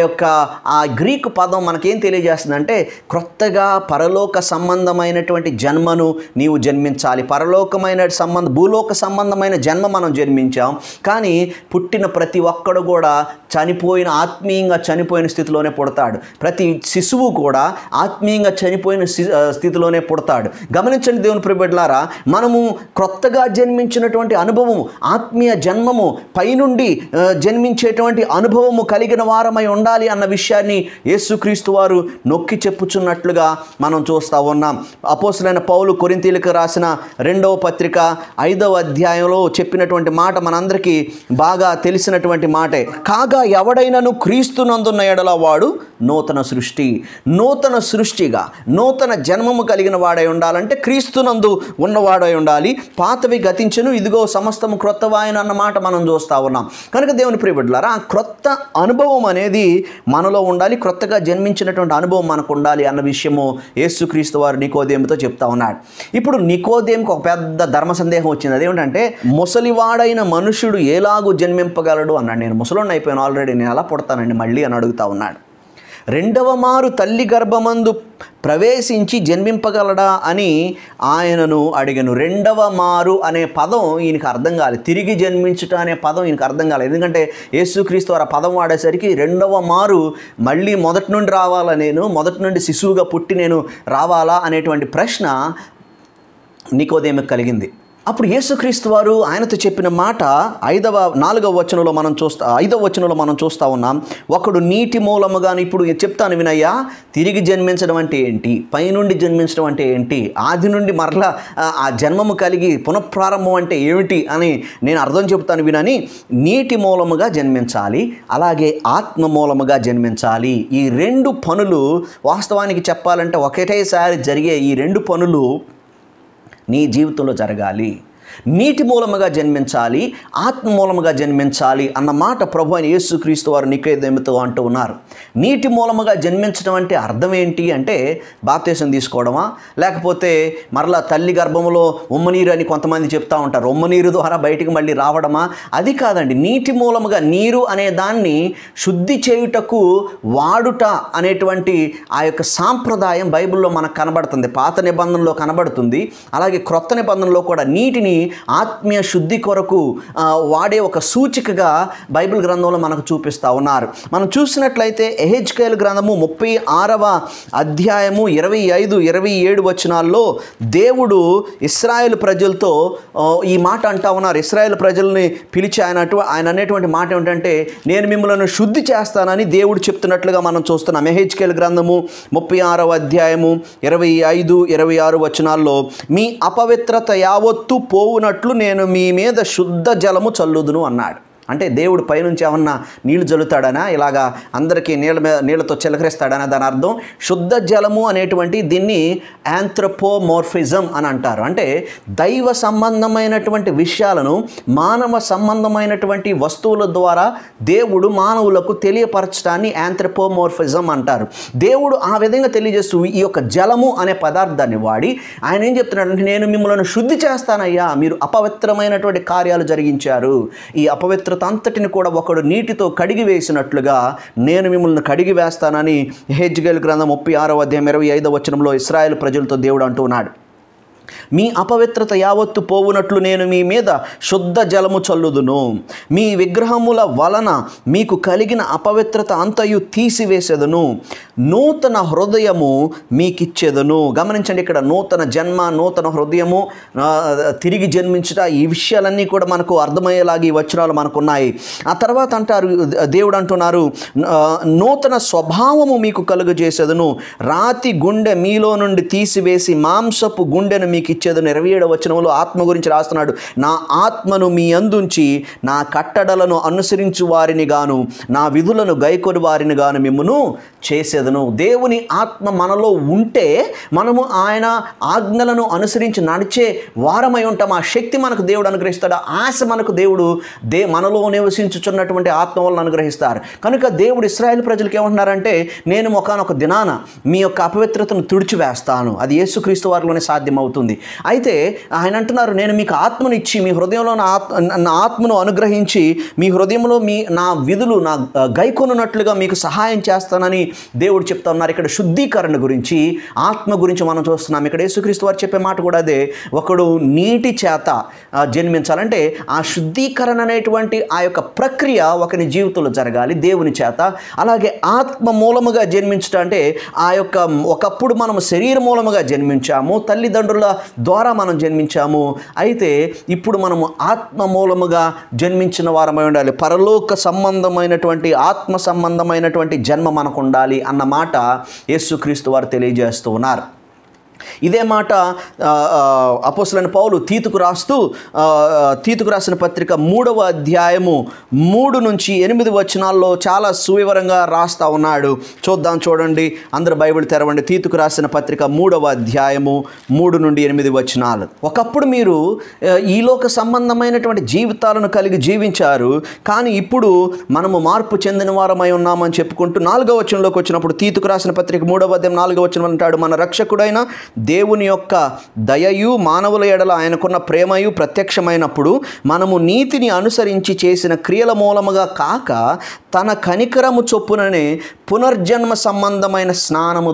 ఆ గ్రీకు పదం మనకేం తెలియజేస్తుందంటే క్రొత్తగా పరలోక సంబంధమైనటువంటి జన్మను నీవు జన్మించాలి. భూలోక సంబంధమైన జన్మ మనం జన్మించాం, కానీ పుట్టిన ప్రతి ఒక్కడు కూడా ఆత్మీయంగా చనిపోయిన స్థితిలోనే పుడతాడు. ప్రతి శిశువు కూడా ఆత్మీయంగా చనిపోయిన స్థితిలోనే పుడతాడు. గమనించండి దేవుని ప్రియ బిడ్డలారా, మనము క్రొత్తగా జన్మించినటువంటి అనుభవము, ఆత్మీయ జన్మము, పైనుండి జన్మించేటువంటి అనుభవము కలిగిన వారమై ఉండాలి అన్న విషయాన్ని యేసుక్రీస్తు వారు నొక్కి చెప్పుచున్నట్లుగా మనం చూస్తూ ఉన్నాం. అపోస్తలుడైన పౌలు కొరింథీయులకు రాసిన 2వ పత్రిక 5వ అధ్యాయంలో చెప్పినటువంటి మాట మనందరికీ బాగా తెలిసినటువంటి మాటే. కాగా ఎవడైనను క్రీస్తునందున్న ఎడల వాడు నూతన సృష్టిగా నూతన జన్మము కలిగిన వాడై ఉండాలంటే క్రీస్తునందు ఉన్నవాడై ఉండాలి. పాతవి గతించెను, ఇదిగో సమస్తము క్రొత్తవాయన అన్న మాట మనం చూస్తూ ఉన్నాం. కనుక దేవుని ప్రియ బిడ్డలారా, ఆ క్రొత్త అనుభవం అనేది మనలో ఉండాలి. క్రొత్తగా జన్మించినటువంటి అనుభవం మనకు ఉండాలి అన్న విషయము యేసుక్రీస్తు వారు నికోదేముతో చెప్తా ఉన్నాడు. ఇప్పుడు నికోదేముకు ఒక పెద్ద ధర్మ సందేహం వచ్చింది. అదేమిటంటే ముసలివాడైన మనుషుడు ఎలాగూ జన్మింపగలడు అన్నాడు. నేను ముసలోడిని అయిపోయాను ఆల్రెడీ, నేను ఎలా పుడతానండి మళ్ళీ అని అడుగుతా ఉన్నాడు. 2వ మారు తల్లి గర్భమందు ప్రవేశించి జన్మింపగలడా అని ఆయనను అడిగాను. 2వ మారు అనే పదం ఈయనకు అర్థం కాలేదు. తిరిగి జన్మించుట అనే పదం ఈయనకు అర్థం కాలేదు. ఎందుకంటే యేసుక్రీస్తు వారు ఆ పదం వాడేసరికి 2వ మారు మళ్ళీ మొదటి నుండి రావాలా, నేను మొదటి నుండి శిశువుగా పుట్టి నేను రావాలా అనేటువంటి ప్రశ్న నికోదేముకు కలిగింది. అప్పుడు యేసుక్రీస్తు వారు ఆయనతో చెప్పిన మాట 4వ వచనంలో మనం చూస్తూ ఉన్నాం. ఒకడు నీటి మూలముగా, ఇప్పుడు చెప్తాను వినయ్యా, తిరిగి జన్మించడం అంటే ఏంటి, పైనుండి జన్మించడం అంటే ఏంటి, ఆది నుండి మరలా ఆ జన్మము కలిగి పునఃప్రారంభం అంటే ఏమిటి అని నేను అర్థం చెప్తాను వినని. నీటి మూలముగా జన్మించాలి, అలాగే ఆత్మ మూలముగా జన్మించాలి. ఈ 2 పనులు వాస్తవానికి చెప్పాలంటే ఒకటేసారి జరిగే ఈ 2 పనులు నీ జీవితంలో జరగాలి. నీటి మూలముగా జన్మించాలి, ఆత్మ మూలముగా జన్మించాలి అన్న మాట ప్రభు అయిన యేసుక్రీస్తు వారు నికోదేముతో అంటూ ఉన్నారు. నీటి మూలముగా జన్మించడం అంటే అర్థం ఏంటి అంటే బాప్తీసం తీసుకోవడమా, లేకపోతే మరలా తల్లి గర్భంలో ఉమ్మనీరు అని కొంతమంది చెప్తా ఉంటారు, ఉమ్మనీరు ద్వారా బయటికి మళ్ళీ రావడమా? అది కాదండి. నీటి మూలముగా నీరు అనే దాన్ని శుద్ధి చేయుటకు వాడుట అనేటువంటి ఆ యొక్క సాంప్రదాయం బైబిల్లో మనకు కనబడుతుంది. పాత నిబంధనలో కనబడుతుంది. అలాగే క్రొత్త నిబంధనలో కూడా నీటిని ఆత్మీయ శుద్ధి కొరకు వాడే ఒక సూచికగా బైబిల్ గ్రంథంలో మనకు చూపిస్తూ ఉన్నారు. మనం చూసినట్లయితే ఎహెజ్కేలు గ్రంథము 36వ అధ్యాయము 25-27 వచనాల్లో దేవుడు ఇశ్రాయేలు ప్రజలతో ఈ మాట అంటా ఉన్నారు. ఇశ్రాయేలు ప్రజల్ని పిలిచి ఆయన అనేటువంటి మాట ఏమిటంటే, నేను మిమ్మల్ని శుద్ధి చేస్తానని దేవుడు చెప్తున్నట్లుగా మనం చూస్తున్నాం. ఎహెజ్కేలు గ్రంథము 36వ అధ్యాయము 25-26 వచనాల్లో, మీ అపవిత్రత యావత్తు పోవునట్లు నేను మీ మీద శుద్ధ జలము చల్లుదును అన్నాడు. అంటే దేవుడు పైనుంచి ఏమన్నా నీళ్లు జల్లుతాడనా, ఇలాగా అందరికీ నీళ్ళతో చిలకరిస్తాడనా? దాని అర్థం శుద్ధ జలము అనేటువంటి దీన్ని యాంథ్రోపోమోర్ఫిజం అని అంటారు. అంటే దైవ సంబంధమైనటువంటి విషయాలను మానవ సంబంధమైనటువంటి వస్తువుల ద్వారా దేవుడు మానవులకు తెలియపరచడాన్ని యాంథ్రోపోమోర్ఫిజం అంటారు. దేవుడు ఆ విధంగా తెలియజేస్తూ ఈ యొక్క జలము అనే పదార్థాన్ని వాడి ఆయన ఏం చెప్తున్నాడంటే, నేను మిమ్మల్ని శుద్ధి చేస్తానయ్యా, మీరు అపవిత్రమైనటువంటి కార్యాలు జరిగించారు, ఈ అపవిత్రత అంతటిని కూడా ఒకడు నీటితో కడిగి వేసినట్లుగా నేను మిమ్మల్ని కడిగి వేస్తానని ఎహెజ్కేలు గ్రంథం 36వ అధ్యాయం 25వ వచనంలో ఇశ్రాయేలు ప్రజలతో దేవుడు అంటున్నాడు. మీ అపవిత్రత యావత్తు పోవునట్లు నేను మీ మీద శుద్ధ జలము చల్లుదును, మీ విగ్రహముల వలన మీకు కలిగిన అపవిత్రత అంతయు తీసివేసేదను, నూతన హృదయము మీకిచ్చేదను. గమనించండి, ఇక్కడ నూతన జన్మ, నూతన హృదయము, తిరిగి జన్మించుట, ఈ విషయాలన్నీ కూడా మనకు అర్థమయ్యేలాగా ఈ వచనాలు మనకున్నాయి. ఆ తర్వాత అంటారు, దేవుడు అంటున్నారు, నూతన స్వభావము మీకు కలుగజేసేదను, రాతి గుండె మీలో నుండి తీసివేసి మాంసపు గుండెను మీకు ఇచ్చేదను. 27వ వచనంలో ఆత్మ గురించి రాస్తున్నాడు, నా ఆత్మను మీ అందుంచి నా కట్టడలను అనుసరించు వారిని గాను నా విధులను గైకొని వారిని గాను మిమ్మును చేసేదను. దేవుని ఆత్మ మనలో ఉంటే మనము ఆయన ఆజ్ఞలను అనుసరించి నడిచే వారమై ఉంటాం. ఆ శక్తి మనకు దేవుడు అనుగ్రహిస్తాడు. ఆశ మనకు దేవుడు మనలో నివసించుచున్నటువంటి ఆత్మ వల్ల అనుగ్రహిస్తారు. కనుక దేవుడు ఇశ్రాయేలు ప్రజలకు ఏమంటున్నారంటే, నేను ఒకానొక దినాన మీ యొక్క అపవిత్రతను తుడిచివేస్తాను. అది యేసుక్రీస్తు వారిలోనే సాధ్యమవుతుంది. అయితే ఆయన అంటున్నారు, నేను మీకు ఆత్మను ఇచ్చి మీ హృదయంలో నా ఆత్మను అనుగ్రహించి మీ హృదయంలో నా విధులు నా గైకొనున్నట్లుగా మీకు సహాయం చేస్తానని దేవుడు చెప్తా ఉన్నారు. ఇక్కడ శుద్ధీకరణ గురించి, ఆత్మ గురించి మనం చూస్తున్నాం. ఇక్కడ యేసుక్రీస్తు వారు చెప్పే మాట కూడా అదే. ఒకడు నీటి చేత జన్మించాలంటే ఆ శుద్ధీకరణ అనేటువంటి ఆ యొక్క ప్రక్రియ ఒకని జీవితంలో జరగాలి దేవుని చేత. అలాగే ఆత్మ మూలముగా జన్మించడం అంటే ఆ యొక్క ఒకప్పుడు మనం శరీర మూలముగా జన్మించాము, తల్లిదండ్రుల ద్వారా మనం జన్మించాము. అయితే ఇప్పుడు మనము ఆత్మ మూలముగా జన్మించిన వారమై ఉండాలి. పరలోక సంబంధమైనటువంటి ఆత్మ సంబంధమైనటువంటి జన్మ మనకు ఉండాలి అన్న మాట యేసుక్రీస్తు వారు తెలియజేస్తూ ఉన్నారు. ఇదే మాట అపోస్తలుడైన పౌలు తీతుకు రాసిన పత్రిక 3వ అధ్యాయము 3-8 వచనాల్లో చాలా సువివరంగా రాస్తా ఉన్నాడు. చూడండి, అందరూ బైబిల్ తెరవండి. తీతుకు రాసిన పత్రిక 3వ అధ్యాయము 3-8 వచనాలు. ఒకప్పుడు మీరు ఈ లోక సంబంధమైనటువంటి జీవితాలను కలిగి జీవించారు, కానీ ఇప్పుడు మనము మార్పు చెందిన వారమై ఉన్నామని చెప్పుకుంటూ 4వ వచనంలోకి వచ్చినప్పుడు తీతుకు రాసిన పత్రిక 3వ అధ్యాయం 4వ వచనం అంటాడు, మన రక్షకుడైన దేవుని యొక్క దయయు మానవుల ఎడల ఆయనకున్న ప్రేమయు ప్రత్యక్షమైనప్పుడు మనము నీతిని అనుసరించి చేసిన క్రియల మూలముగా కాక తన కనికరము చొప్పుననే పునర్జన్మ సంబంధమైన స్నానము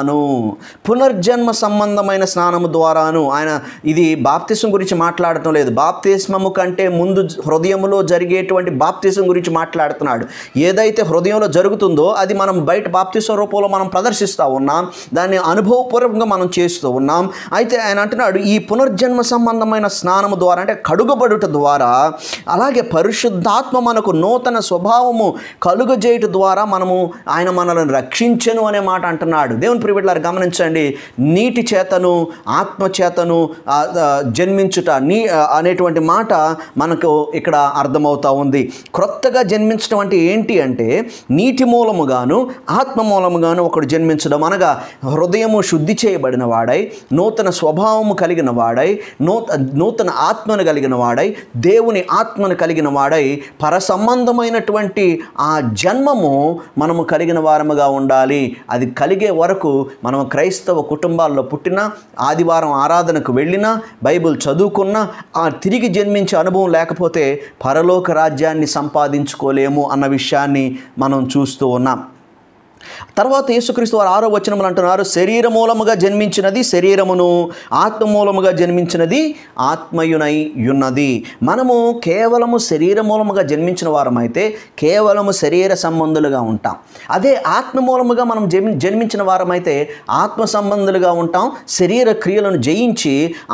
ద్వారాను ఆయన ఇది బాప్తిసం గురించి మాట్లాడటం లేదు. బాప్తిస్మము కంటే ముందు హృదయంలో జరిగేటువంటి బాప్తిసం గురించి మాట్లాడుతున్నాడు. ఏదైతే హృదయంలో జరుగుతుందో అది మనం బయట బాప్తిసం రూపంలో మనం ప్రదర్శిస్తూ ఉన్నాం, దాన్ని అనుభవపూర్వకంగా మనం చేస్తూ ఉన్నాం. అయితే ఆయన అంటున్నాడు, ఈ పునర్జన్మ సంబంధమైన స్నానము ద్వారా అంటే కడుగబడుట ద్వారా, అలాగే పరిశుద్ధాత్మ మనకు నూతన స్వభావము కలుగజేయుట ద్వారా ఆయన మనల్ని రక్షించెను అనే మాట అంటున్నాడు. దేవుని ప్రియబిడ్డలారా గమనించండి, నీటి చేతను ఆత్మ చేతను జన్మించుట అనేటువంటి మాట మనకు ఇక్కడ అర్థమవుతా ఉంది. క్రొత్తగా జన్మించడం అంటే ఏంటి అంటే నీటి మూలముగాను ఆత్మ మూలముగాను ఒకడు జన్మించడం అనగా హృదయము శుద్ధి చేయబడినవాడు, వాడై, నూతన స్వభావము కలిగిన వాడై, నూతన ఆత్మను కలిగిన వాడై, దేవుని ఆత్మను కలిగిన వాడై, పరసంబంధమైనటువంటి ఆ జన్మము మనము కలిగిన వారముగా ఉండాలి. అది కలిగే వరకు మనం క్రైస్తవ కుటుంబాల్లో పుట్టినా, ఆదివారం ఆరాధనకు వెళ్ళినా, బైబిల్ చదువుకున్నా, ఆ తిరిగి జన్మించే అనుభవం లేకపోతే పరలోక రాజ్యాన్ని సంపాదించుకోలేము అన్న విషయాన్ని మనం చూస్తూ ఉన్నాం. తర్వాత యేసుక్రీస్తు వారు 6వ వచనములు అంటున్నారు, శరీర మూలముగా జన్మించినది శరీరమును, ఆత్మ మూలముగా జన్మించినది ఆత్మయునై ఉన్నది. మనము కేవలము శరీర మూలముగా జన్మించిన వారమైతే కేవలము శరీర సంబంధులుగా ఉంటాం. అదే ఆత్మ మూలముగా మనం జన్మించిన వారమైతే ఆత్మ సంబంధులుగా ఉంటాం. శరీర క్రియలను జయించి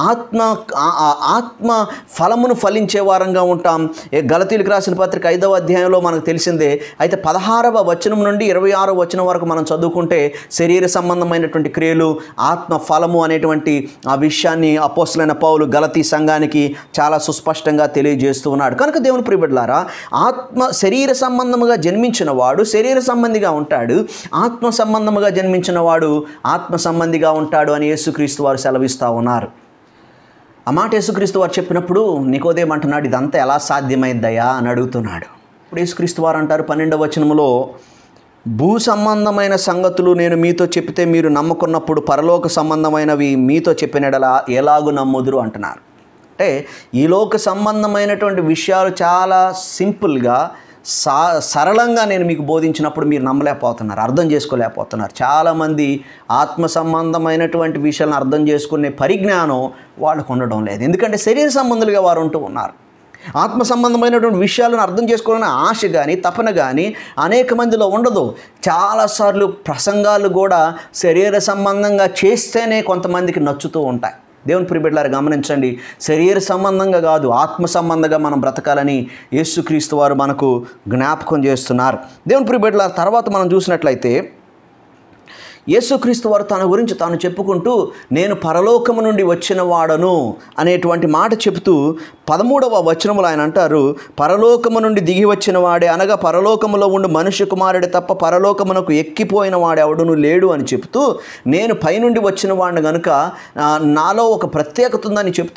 ఆత్మ ఫలమును ఫలించే వారంగా ఉంటాం. గలతీయులకు రాసిన పత్రిక 5వ అధ్యాయంలో మనకు తెలిసిందే. అయితే 16వ వచనం నుండి 26వ వచనం వరకు మనం చదువుకుంటే శరీర సంబంధమైనటువంటి క్రియలు, ఆత్మ ఫలము అనేటువంటి ఆ విషయాన్ని అపోస్తలుడైన పౌలు గలతీ సంఘానికి చాలా సుస్పష్టంగా తెలియజేస్తూ ఉన్నాడు. కనుక దేవుని ప్రియబిడ్డలారా, శరీర సంబంధముగా జన్మించిన వాడు శరీర సంబంధిగా ఉంటాడు, ఆత్మ సంబంధముగా జన్మించిన వాడు ఆత్మ సంబంధిగా ఉంటాడు అని యేసుక్రీస్తు వారు సెలవిస్తూ ఉన్నారు. ఆ మాట యేసుక్రీస్తు వారు చెప్పినప్పుడు నికోదేము అంటున్నాడు, ఇదంతా ఎలా సాధ్యమైందయ్యా అని అడుగుతున్నాడు. ఇప్పుడు యేసుక్రీస్తు వారు అంటారు 12వ వచనములో, భూ సంబంధమైన సంగతులు నేను మీతో చెప్తే మీరు నమ్ముకున్నప్పుడు పరలోక సంబంధమైనవి మీతో చెప్పినడలా ఎలాగూ నమ్ముదురు అంటున్నారు. అంటే ఈ లోక సంబంధమైనటువంటి విషయాలు చాలా సింపుల్గా సరళంగా నేను మీకు బోధించినప్పుడు మీరు నమ్మలేకపోతున్నారు, అర్థం చేసుకోలేకపోతున్నారు. చాలామంది ఆత్మ సంబంధమైనటువంటి విషయాలను అర్థం చేసుకునే పరిజ్ఞానం వాళ్ళకు ఉండడం లేదు. ఎందుకంటే శరీర సంబంధులుగా వారు ఉంటూ ఉన్నారు. ఆత్మ సంబంధమైనటువంటి విషయాలను అర్థం చేసుకోవాలనే ఆశ కానీ తపన కానీ అనేక మందిలో ఉండదు. చాలాసార్లు ప్రసంగాలు కూడా శరీర సంబంధంగా చేస్తేనే కొంతమందికి నచ్చుతూ ఉంటాయి. దేవుని ప్రియబిడ్డలారా గమనించండి, శరీర సంబంధంగా కాదు ఆత్మ సంబంధంగా మనం బ్రతకాలని యేసుక్రీస్తు వారు మనకు జ్ఞాపకం చేస్తున్నారు. దేవుని ప్రియబిడ్డలారా, తర్వాత మనం చూసినట్లయితే యేసుక్రీస్తు వారు తన గురించి తాను చెప్పుకుంటూ నేను పరలోకము నుండి వచ్చిన వాడను అనేటువంటి మాట చెబుతూ 13వ వచనములో ఆయన అంటారు, పరలోకము నుండి దిగి వచ్చిన వాడే, అనగా పరలోకములో ఉండి మనుష్య కుమారుడే తప్ప పరలోకమునకు ఎక్కిపోయిన వాడెవడును లేడు అని చెప్తూ, నేను పైనుండి వచ్చిన వాడిని కనుక నాలో ఒక ప్రత్యేకత ఉందని చెప్తూ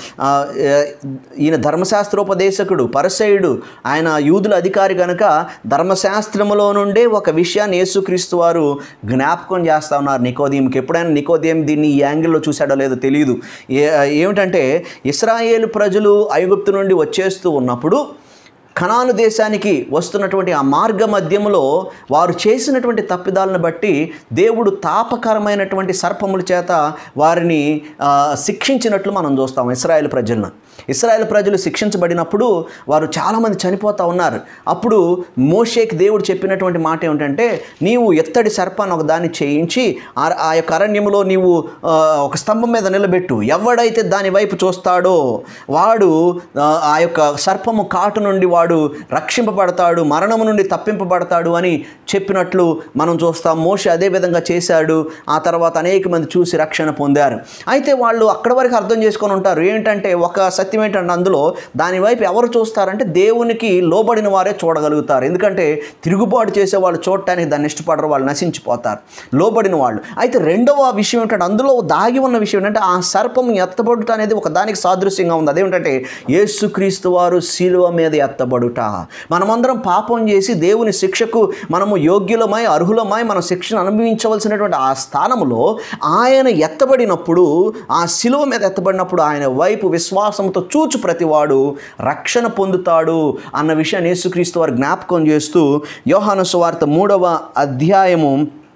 ఈయన ధర్మశాస్త్రోపదేశకుడు, పరిసయ్యుడు, ఆయన యూదుల అధికారి కనుక ధర్మశాస్త్రములో నుండే ఒక విషయాన్ని యేసుక్రీస్తు వారు జ్ఞాపకం చేస్తూ ఉన్నారు నికోదేముకి. ఎప్పుడైనా నికోదేము దీన్ని ఈ యాంగిల్లో చూశాడో లేదో తెలియదు. ఏమిటంటే ఇశ్రాయేలు ప్రజలు ఐగుప్తు నుండి వచ్చేస్తూ ఉన్నప్పుడు కనాను దేశానికి వస్తున్నటువంటి ఆ మార్గ మధ్యములో వారు చేసినటువంటి తప్పిదాలను బట్టి దేవుడు తాపకరమైనటువంటి సర్పముల చేత వారిని శిక్షించినట్లు మనం చూస్తాం. ఇశ్రాయేలు ప్రజలు శిక్షించబడినప్పుడు వారు చాలామంది చనిపోతూ ఉన్నారు. అప్పుడు మోషేకి దేవుడు చెప్పినటువంటి మాట ఏమిటంటే, నీవు ఎత్తడి సర్పాన్ని ఒక దాన్ని చేయించి ఆ యొక్క అరణ్యములో నీవు ఒక స్తంభం మీద నిలబెట్టు, ఎవడైతే దాని వైపు చూస్తాడో వాడు ఆ యొక్క సర్పము కాటు నుండి వాడు రక్షింపబడతాడు, మరణము నుండి తప్పింపబడతాడు అని చెప్పినట్లు మనం చూస్తాం. మోషే అదే విధంగా చేశాడు. ఆ తర్వాత అనేక మంది చూసి రక్షణ పొందారు. అయితే వాళ్ళు అక్కడి వరకు అర్థం చేసుకొని ఉంటారు. ఏంటంటే ఒక సత్యం ఏంటంటే అందులో దాని వైపు ఎవరు చూస్తారంటే దేవునికి లోబడిన వారే చూడగలుగుతారు. ఎందుకంటే తిరుగుబాటు చేసే వాళ్ళు చూడటానికి దాన్ని ఇష్టపడరు, వాళ్ళు నశించిపోతారు, లోబడిన వాళ్ళు. అయితే రెండవ విషయం ఏంటంటే అందులో దాగి ఉన్న విషయం ఏంటంటే ఆ సర్పం ఎత్తబడుట అనేది ఒక దానికి సాదృశ్యంగా ఉంది. అదేమిటంటే యేసుక్రీస్తు వారు శిలువ మీద ఎత్తబడుట. మనమందరం పాపం చేసి దేవుని శిక్షకు మనము యోగ్యులమై అర్హులమై మనం శిక్షను అనుభవించవలసినటువంటి ఆ స్థానంలో ఆయన ఎత్తబడినప్పుడు, ఆ శిలువ మీద ఎత్తబడినప్పుడు ఆయన వైపు విశ్వాసంతో చూచు ప్రతివాడు రక్షణ పొందుతాడు అన్న విషయాన్ని యేసుక్రీస్తు వారు జ్ఞాపకం చేస్తూ యోహాను సువార్త 3వ అధ్యాయము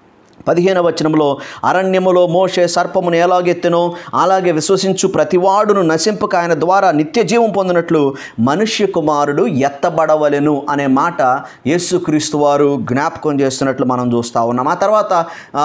15వ వచనంలో, అరణ్యములో మోషే సర్పమును ఎలాగెత్తెనో అలాగే విశ్వసించు ప్రతివాడును నశింపక ఆయన ద్వారా నిత్య జీవం పొందినట్లు మనుష్య కుమారుడు ఎత్తబడవలెను అనే మాట యేసుక్రీస్తు వారు జ్ఞాపకం చేస్తున్నట్లు మనం చూస్తూ ఉన్నాం. ఆ తర్వాత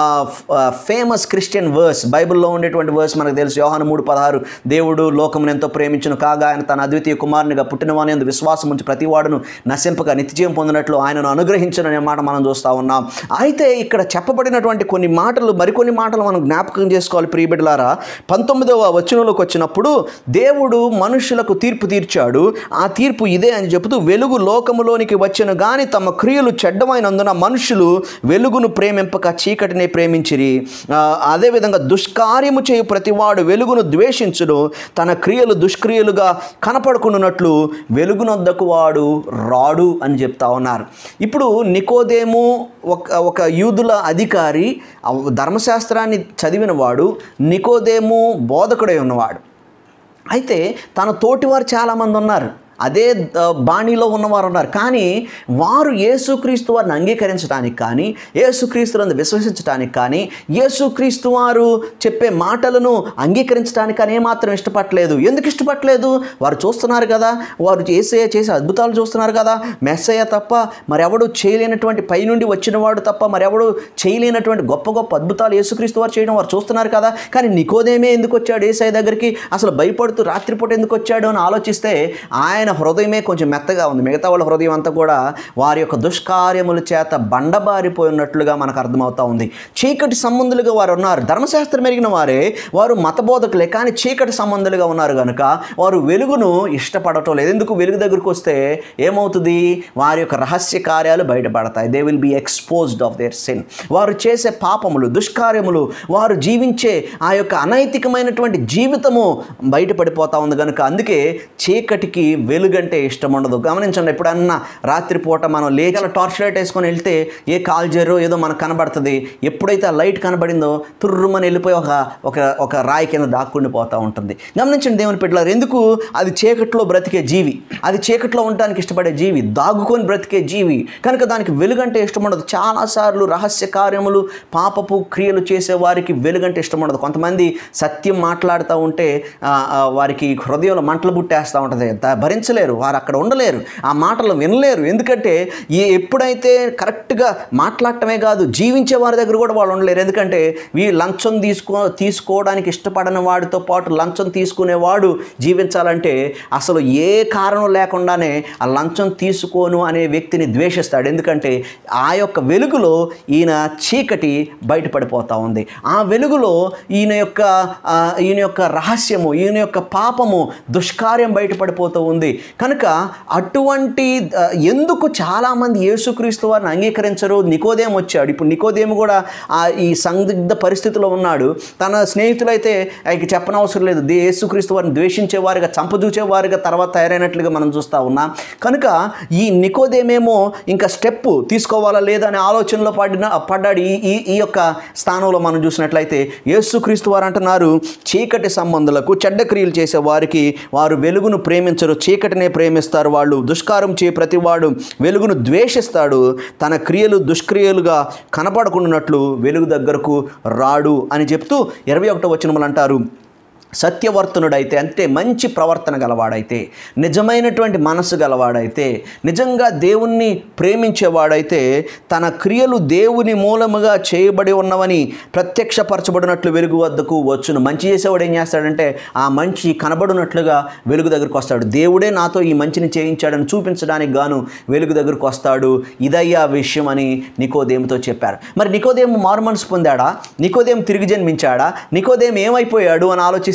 ఫేమస్ క్రిస్టియన్ వర్స్, బైబిల్లో ఉండేటువంటి వర్స్ మనకు తెలుసు. యోహాను 3:16, దేవుడు లోకమును ఎంతో ప్రేమించును కాగా ఆయన తన అద్వితీయ కుమారునిగా పుట్టినవాని యందు విశ్వాసం ఉంచి ప్రతివాడును నశింపక నిత్య జీవం పొందినట్లు ఆయనను అనుగ్రహించును అనే మాట మనం చూస్తూ ఉన్నాం. అయితే ఇక్కడ చెప్పబడినటువంటి చెప్పినటువంటి కొన్ని మాటలు, మరికొన్ని మాటలు మనం జ్ఞాపకం చేసుకోవాలి ప్రియబిడ్డలారా. 19వ వచనంలోకి వచ్చినప్పుడు దేవుడు మనుషులకు తీర్పు తీర్చాడు. ఆ తీర్పు ఇదే అని చెబుతూ, వెలుగు లోకములోనికి వచ్చెను గాని తమ క్రియలు చెడ్డమైనందున మనుషులు వెలుగును ప్రేమింపక చీకటిని ప్రేమించిరి. అదేవిధంగా దుష్కార్యము చేయు ప్రతివాడు వెలుగును ద్వేషించును, తన క్రియలు దుష్క్రియలుగా కనపడుకున్నట్లు వెలుగునొద్దకు వాడు రాడు అని చెప్తా ఉన్నారు. ఇప్పుడు నికోదేము ఒక యూదుల అధికారి, ధర్మశాస్త్రాన్ని చదివినవాడు. నికోదేము బోధకుడై ఉన్నవాడు. అయితే తన తోటివారు చాలామంది ఉన్నారు, అదే బాణీలో ఉన్నవారు ఉన్నారు. కానీ వారు యేసుక్రీస్తు వారిని అంగీకరించడానికి కానీ, యేసుక్రీస్తులను విశ్వసించడానికి కానీ, యేసుక్రీస్తు వారు చెప్పే మాటలను అంగీకరించడానికి కానీ ఏమాత్రం ఇష్టపడలేదు. ఎందుకు ఇష్టపడలేదు? వారు చూస్తున్నారు కదా, వారు యేసయ్య చేసే అద్భుతాలు చూస్తున్నారు కదా. మెస్సయ్య తప్ప మరెవడు చేయలేనటువంటి, పైనుండి వచ్చినవాడు తప్ప మరెవడు చేయలేనటువంటి గొప్ప గొప్ప అద్భుతాలు యేసుక్రీస్తు వారు చేయడం వారు చూస్తున్నారు కదా. కానీ నికోదేమే ఎందుకు వచ్చాడు యేసయ్య దగ్గరికి? అసలు భయపడుతూ రాత్రిపూట ఎందుకు వచ్చాడు అని ఆలోచిస్తే ఆయన హృదయమే కొంచెం మెత్తగా ఉంది. మిగతా వాళ్ళ హృదయం అంతా కూడా వారి యొక్క దుష్కార్యముల చేత బండబారిపోయినట్లుగా మనకు అర్థమవుతా ఉంది. చీకటి సంబంధులుగా వారు ఉన్నారు. ధర్మశాస్త్రం ఎరిగిన వారే, వారు మతబోధకులే, కానీ చీకటి సంబంధులుగా ఉన్నారు కనుక వారు వెలుగును ఇష్టపడటం లేదు. ఎందుకు? వెలుగు దగ్గరికి వస్తే ఏమవుతుంది? వారి యొక్క రహస్య కార్యాలు బయటపడతాయి. They will be exposed of their sin. వారు చేసే పాపములు, దుష్కార్యములు, వారు జీవించే ఆ యొక్క అనైతికమైనటువంటి జీవితము బయటపడిపోతా ఉంది కనుక అందుకే చీకటికి వెలుగంటే ఇష్టం ఉండదు. గమనించండి, ఎప్పుడన్నా రాత్రిపూట మనం లేచి టార్చ్ లైట్ వేసుకొని వెళ్తే ఏ కాల్జరో ఏదో మనకు కనబడుతుంది. ఎప్పుడైతే ఆ లైట్ కనబడిందో తుర్రుమని వెళ్ళిపోయి ఒక రాయి కింద దాక్కుండిపోతూ ఉంటుంది. గమనించండి దేవుని బిడ్డలారా, ఎందుకు? అది చీకట్లో బ్రతికే జీవి, అది చీకట్లో ఉండడానికి ఇష్టపడే జీవి, దాగుకొని బ్రతికే జీవి కనుక దానికి వెలుగంటే ఇష్టం ఉండదు. చాలాసార్లు రహస్య కార్యములు, పాపపు క్రియలు చేసే వారికి వెలుగంటే ఇష్టం ఉండదు. కొంతమంది సత్యం మాట్లాడుతూ ఉంటే వారికి హృదయంలో మంటలు బుట్టేస్తూ ఉంటుంది, భరించలేరు, వారు అక్కడ ఉండలేరు, ఆ మాటలు వినలేరు. ఎందుకంటే ఎప్పుడైతే కరెక్ట్గా మాట్లాడటమే కాదు, జీవించే వారి దగ్గర కూడా వాళ్ళు ఉండలేరు. ఎందుకంటే లంచం తీసుకోవడానికి ఇష్టపడని వాడితో పాటు లంచం తీసుకునేవాడు జీవించాలంటే అసలు ఏ కారణం లేకుండానే ఆ లంచం తీసుకోను అనే వ్యక్తిని ద్వేషిస్తాడు. ఎందుకంటే ఆ యొక్క వెలుగులో ఈయన చీకటి బయటపడిపోతూ ఉంది. ఆ వెలుగులో ఈయన యొక్క రహస్యము, ఈయన యొక్క పాపము, దుష్కార్యం బయటపడిపోతూ ఉంది. కనుక అటువంటి ఎందుకు చాలామంది యేసుక్రీస్తు వారిని అంగీకరించరు? నికోదేము వచ్చాడు. ఇప్పుడు నికోదేము కూడా ఈ సందిగ్ధ పరిస్థితిలో ఉన్నాడు. తన స్నేహితులైతే చెప్పనవసరం లేదు, యేసుక్రీస్తు వారిని ద్వేషించేవారుగా, చంపదూచేవారుగా తర్వాత తయారైనట్లుగా మనం చూస్తూ ఉన్నాం. కనుక ఈ నికోదేమేమో ఇంకా స్టెప్ తీసుకోవాలా లేదా అనే ఆలోచనలో పడ్డాడు. ఈ యొక్క స్థానంలో మనం చూసినట్లయితే యేసుక్రీస్తు వారు అంటున్నారు, చీకటి సంబంధులకు, చెడ్డ క్రియలు చేసే వారికి వారు వెలుగును ప్రేమించరు, చీకటినే ప్రేమిస్తారు. వాళ్ళు దుష్కారం చే ప్రతివాడు వెలుగును ద్వేషిస్తాడు, తన క్రియలు దుష్క్రియలుగా కనపడకుండానట్లు వెలుగు దగ్గరకు రాడు అని చెప్తూ 21వ వచనములు అంటారు, సత్యవర్తనుడైతే, అంటే మంచి ప్రవర్తన గలవాడైతే, నిజమైనటువంటి మనసు గలవాడైతే, నిజంగా దేవుణ్ణి ప్రేమించేవాడైతే తన క్రియలు దేవుని మూలముగా చేయబడి ఉన్నవని ప్రత్యక్షపరచబడినట్లు వెలుగు వద్దకు వచ్చును. మంచి చేసేవాడు ఏం చేస్తాడంటే ఆ మంచి కనబడినట్లుగా వెలుగు దగ్గరకు వస్తాడు. దేవుడే నాతో ఈ మంచిని చేయించాడని చూపించడానికి గాను వెలుగు దగ్గరకు వస్తాడు. ఇదయ్యా విషయం అని నికోదేముతో చెప్పారు. మరి నికోదేము మారు మనసు పొందాడా? నికోదేము తిరిగి జన్మించాడా? నికోదేము ఏమైపోయాడు అని ఆలోచిస్తే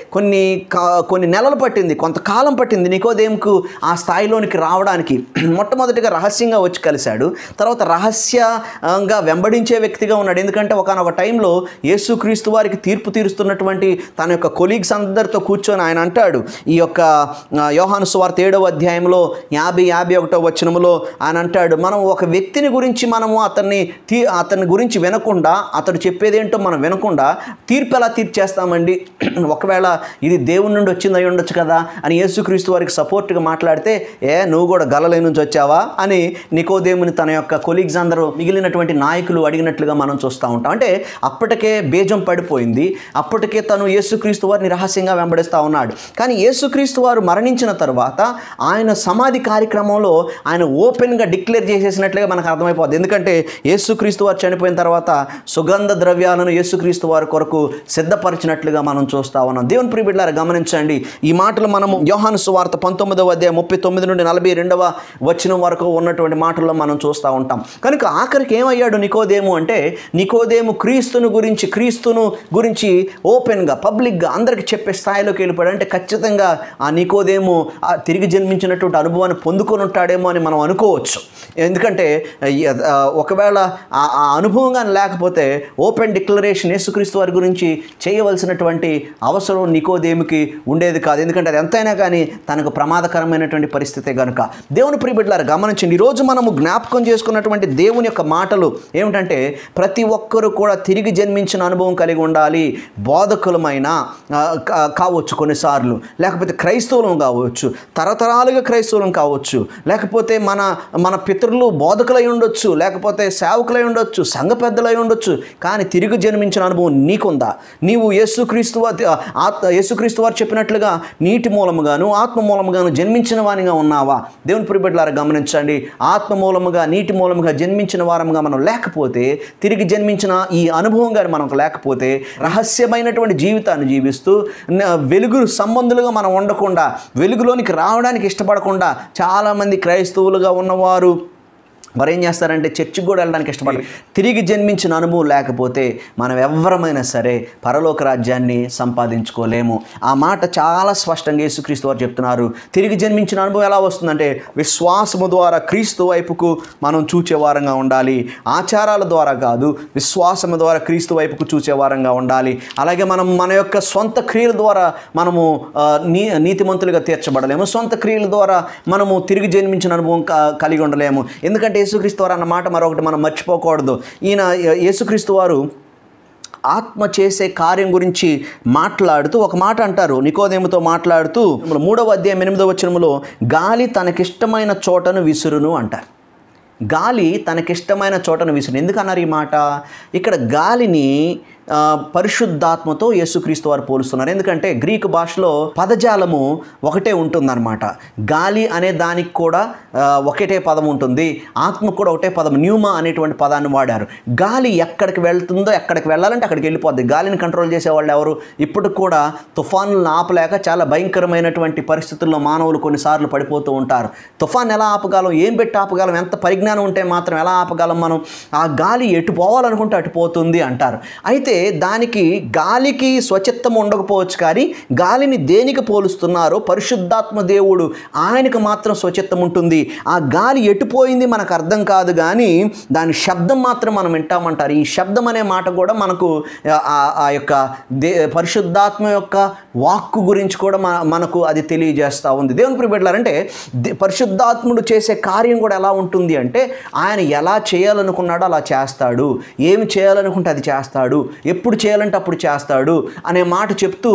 కొన్ని నెలలు పట్టింది, కొంతకాలం పట్టింది నికోదేముకు ఆ స్థాయిలోనికి రావడానికి. మొట్టమొదటిగా రహస్యంగా వచ్చి కలిశాడు, తర్వాత రహస్యంగా వెంబడించే వ్యక్తిగా ఉన్నాడు. ఎందుకంటే ఒకనొక టైంలో యేసుక్రీస్తు వారికి తీర్పు తీరుస్తున్నటువంటి తన యొక్క కొలీగ్స్ అందరితో కూర్చొని ఆయన అంటాడు, ఈ యొక్క యోహాను సువార్త 7వ అధ్యాయంలో 50-51వ వచనములో ఆయన అంటాడు, మనం ఒక వ్యక్తిని గురించి మనము అతని గురించి వినకుండా, అతడు చెప్పేదేంటో మనం వినకుండా తీర్పు ఎలా తీర్చేస్తామండి? ఒకవేళ ఇది దేవుని నుండి వచ్చింది అయి ఉండొచ్చు కదా అని యేసుక్రీస్తు వారికి సపోర్ట్గా మాట్లాడితే, నువ్వు కూడా గలలే నుంచి వచ్చావా అని నికోదేముని తన యొక్క కొలీగ్స్ అందరూ, మిగిలినటువంటి నాయకులు అడిగినట్లుగా మనం చూస్తూ ఉంటాం. అంటే అప్పటికే బేజం పడిపోయింది, అప్పటికే తను యేసుక్రీస్తు వారిని రహస్యంగా వెంబడిస్తూ ఉన్నాడు. కానీ యేసుక్రీస్తు వారు మరణించిన తర్వాత ఆయన సమాధి కార్యక్రమంలో ఆయన ఓపెన్గా డిక్లేర్ చేసేసినట్లుగా మనకు అర్థమైపోద్ది. ఎందుకంటే యేసుక్రీస్తు వారు చనిపోయిన తర్వాత సుగంధ ద్రవ్యాలను యేసుక్రీస్తు వారి కొరకు సిద్ధపరిచినట్లుగా మనం చూస్తాం. చూస్తూ ఉన్నాం. దేవుని ప్రియ బిడ్డలారా గమనించండి, ఈ మాటలు మనము యోహాను సువార్త 19వ అధ్యాయం 39 నుండి 42వ వచనం వరకు ఉన్నటువంటి మాటల్లో మనం చూస్తూ ఉంటాం. కనుక ఆఖరికి ఏమయ్యాడు నికోదేము అంటే, నికోదేము క్రీస్తును గురించి ఓపెన్గా పబ్లిక్గా అందరికి చెప్పే స్థాయిలోకి వెళ్ళిపోయాడు. అంటే ఖచ్చితంగా ఆ నికోదేము తిరిగి జన్మించినటువంటి అనుభవాన్ని పొందుకొని ఉంటాడేమో అని మనం అనుకోవచ్చు. ఎందుకంటే ఒకవేళ ఆ అనుభవంగా లేకపోతే ఓపెన్ డిక్లరేషన్ యేసుక్రీస్తు వారి గురించి చేయవలసినటువంటి అవసరం నికోదేముకి ఉండేది కాదు. ఎందుకంటే అది ఎంతైనా కానీ తనకు ప్రమాదకరమైనటువంటి పరిస్థితే కనుక. దేవుని ప్రియ బిడ్డలారా గమనించండి, ఈరోజు మనము జ్ఞాపకం చేసుకున్నటువంటి దేవుని యొక్క మాటలు ఏమిటంటే, ప్రతి ఒక్కరూ కూడా తిరిగి జన్మించిన అనుభవం కలిగి ఉండాలి. బోధకులమైన కావచ్చు కొన్నిసార్లు, లేకపోతే క్రైస్తవులం కావచ్చు, తరతరాలుగా క్రైస్తవులం కావచ్చు, లేకపోతే మన పితరులు బోధకులై ఉండొచ్చు, లేకపోతే సేవకులై ఉండొచ్చు, సంఘ పెద్దలై ఉండొచ్చు. కానీ తిరిగి జన్మించిన అనుభవం నీకుందా? నీవు యేసుక్రీస్తు వారు చెప్పినట్లుగా నీటి మూలముగాను ఆత్మ మూలముగాను జన్మించిన వానిగా ఉన్నావా? దేవుని ప్రియ బిడ్డలారా గమనించండి, ఆత్మ మూలముగా నీటి మూలముగా జన్మించిన వారముగా మనం లేకపోతే, తిరిగి జన్మించిన ఈ అనుభవం కానీ మనకు లేకపోతే, రహస్యమైనటువంటి జీవితాన్ని జీవిస్తూ వెలుగు సంబంధులుగా మనం ఉండకుండా, వెలుగులోనికి రావడానికి ఇష్టపడకుండా చాలామంది క్రైస్తవులుగా ఉన్నవారు మరి ఏం చేస్తారంటే చర్చికి కూడా వెళ్ళడానికి ఇష్టపడరు. తిరిగి జన్మించిన అనుభవం లేకపోతే మనం ఎవరమైనా సరే పరలోక రాజ్యాన్ని సంపాదించుకోలేము. ఆ మాట చాలా స్పష్టంగా యేసుక్రీస్తు వారు చెప్తున్నారు. తిరిగి జన్మించిన అనుభవం ఎలా వస్తుందంటే, విశ్వాసము ద్వారా క్రీస్తు వైపుకు మనం చూచేవారంగా ఉండాలి. ఆచారాల ద్వారా కాదు, విశ్వాసము ద్వారా క్రీస్తు వైపుకు చూచేవారంగా ఉండాలి. అలాగే మన యొక్క సొంత క్రియల ద్వారా మనము నీతిమంతులుగా తీర్చబడలేము. సొంత క్రియల ద్వారా మనము తిరిగి జన్మించిన అనుభవం కలిగి ఉండలేము. ఎందుకంటే యేసుక్రీస్తు వారు అన్న మాట మరొకటి మనం మర్చిపోకూడదు. ఈయన యేసుక్రీస్తు వారు ఆత్మ చేసే కార్యం గురించి మాట్లాడుతూ ఒక మాట అంటారు. నికోదేముతో మాట్లాడుతూ 3వ అధ్యాయం 8వ వచనములో, గాలి తనకిష్టమైన చోటను విసురును అంటారు. గాలి తనకిష్టమైన చోటను విసురును. ఎందుకన్నారు ఈ మాట? ఇక్కడ గాలిని పరిశుద్ధాత్మతో యేసుక్రీస్తు వారు పోలుస్తున్నారు. ఎందుకంటే గ్రీకు భాషలో పదజాలము ఒకటే ఉంటుందన్నమాట. గాలి అనే దానికి కూడా ఒకటే పదం ఉంటుంది, ఆత్మ కూడా ఒకటే పదం, న్యూమా అనేటువంటి పదాన్ని వాడారు. గాలి ఎక్కడికి వెళ్తుందో, ఎక్కడికి వెళ్ళాలంటే అక్కడికి వెళ్ళిపోద్ది. గాలిని కంట్రోల్ చేసేవాళ్ళు ఎవరు? ఇప్పటికి కూడా తుఫానులను ఆపలేక చాలా భయంకరమైనటువంటి పరిస్థితుల్లో మానవులు కొన్నిసార్లు పడిపోతూ ఉంటారు. తుఫాన్ ఎలా ఆపగలం? ఏం పెట్టి ఆపగలం? ఎంత పరిజ్ఞానం ఉంటే మాత్రం ఎలా ఆపగలం మనం? ఆ గాలి ఎటు పోవాలనుకుంటే అటు పోతుంది అంటారు. అయితే దానికి గాలికి స్వచిత్తం ఉండకపోవచ్చు, కానీ గాలిని దేనికి పోలుస్తున్నారో పరిశుద్ధాత్మ దేవుడు, ఆయనకు మాత్రం స్వచిత్తం ఉంటుంది. ఆ గాలి ఎటుపోయింది మనకు అర్థం కాదు, కానీ దాని శబ్దం మాత్రం మనం వింటామంటారు. ఈ శబ్దం అనే మాట కూడా మనకు ఆ యొక్క పరిశుద్ధాత్మ యొక్క వాక్కు గురించి కూడా మనకు అది తెలియజేస్తూ ఉంది. దేవుని ప్రియ బిడ్డలారంటే పరిశుద్ధాత్ముడు చేసే కార్యం కూడా ఎలా ఉంటుంది అంటే, ఆయన ఎలా చేయాలనుకున్నాడో అలా చేస్తాడు, ఏమి చేయాలనుకుంటే అది చేస్తాడు, ఎప్పుడు చేయాలంటే అప్పుడు చేస్తాడు అనే మాట చెప్తూ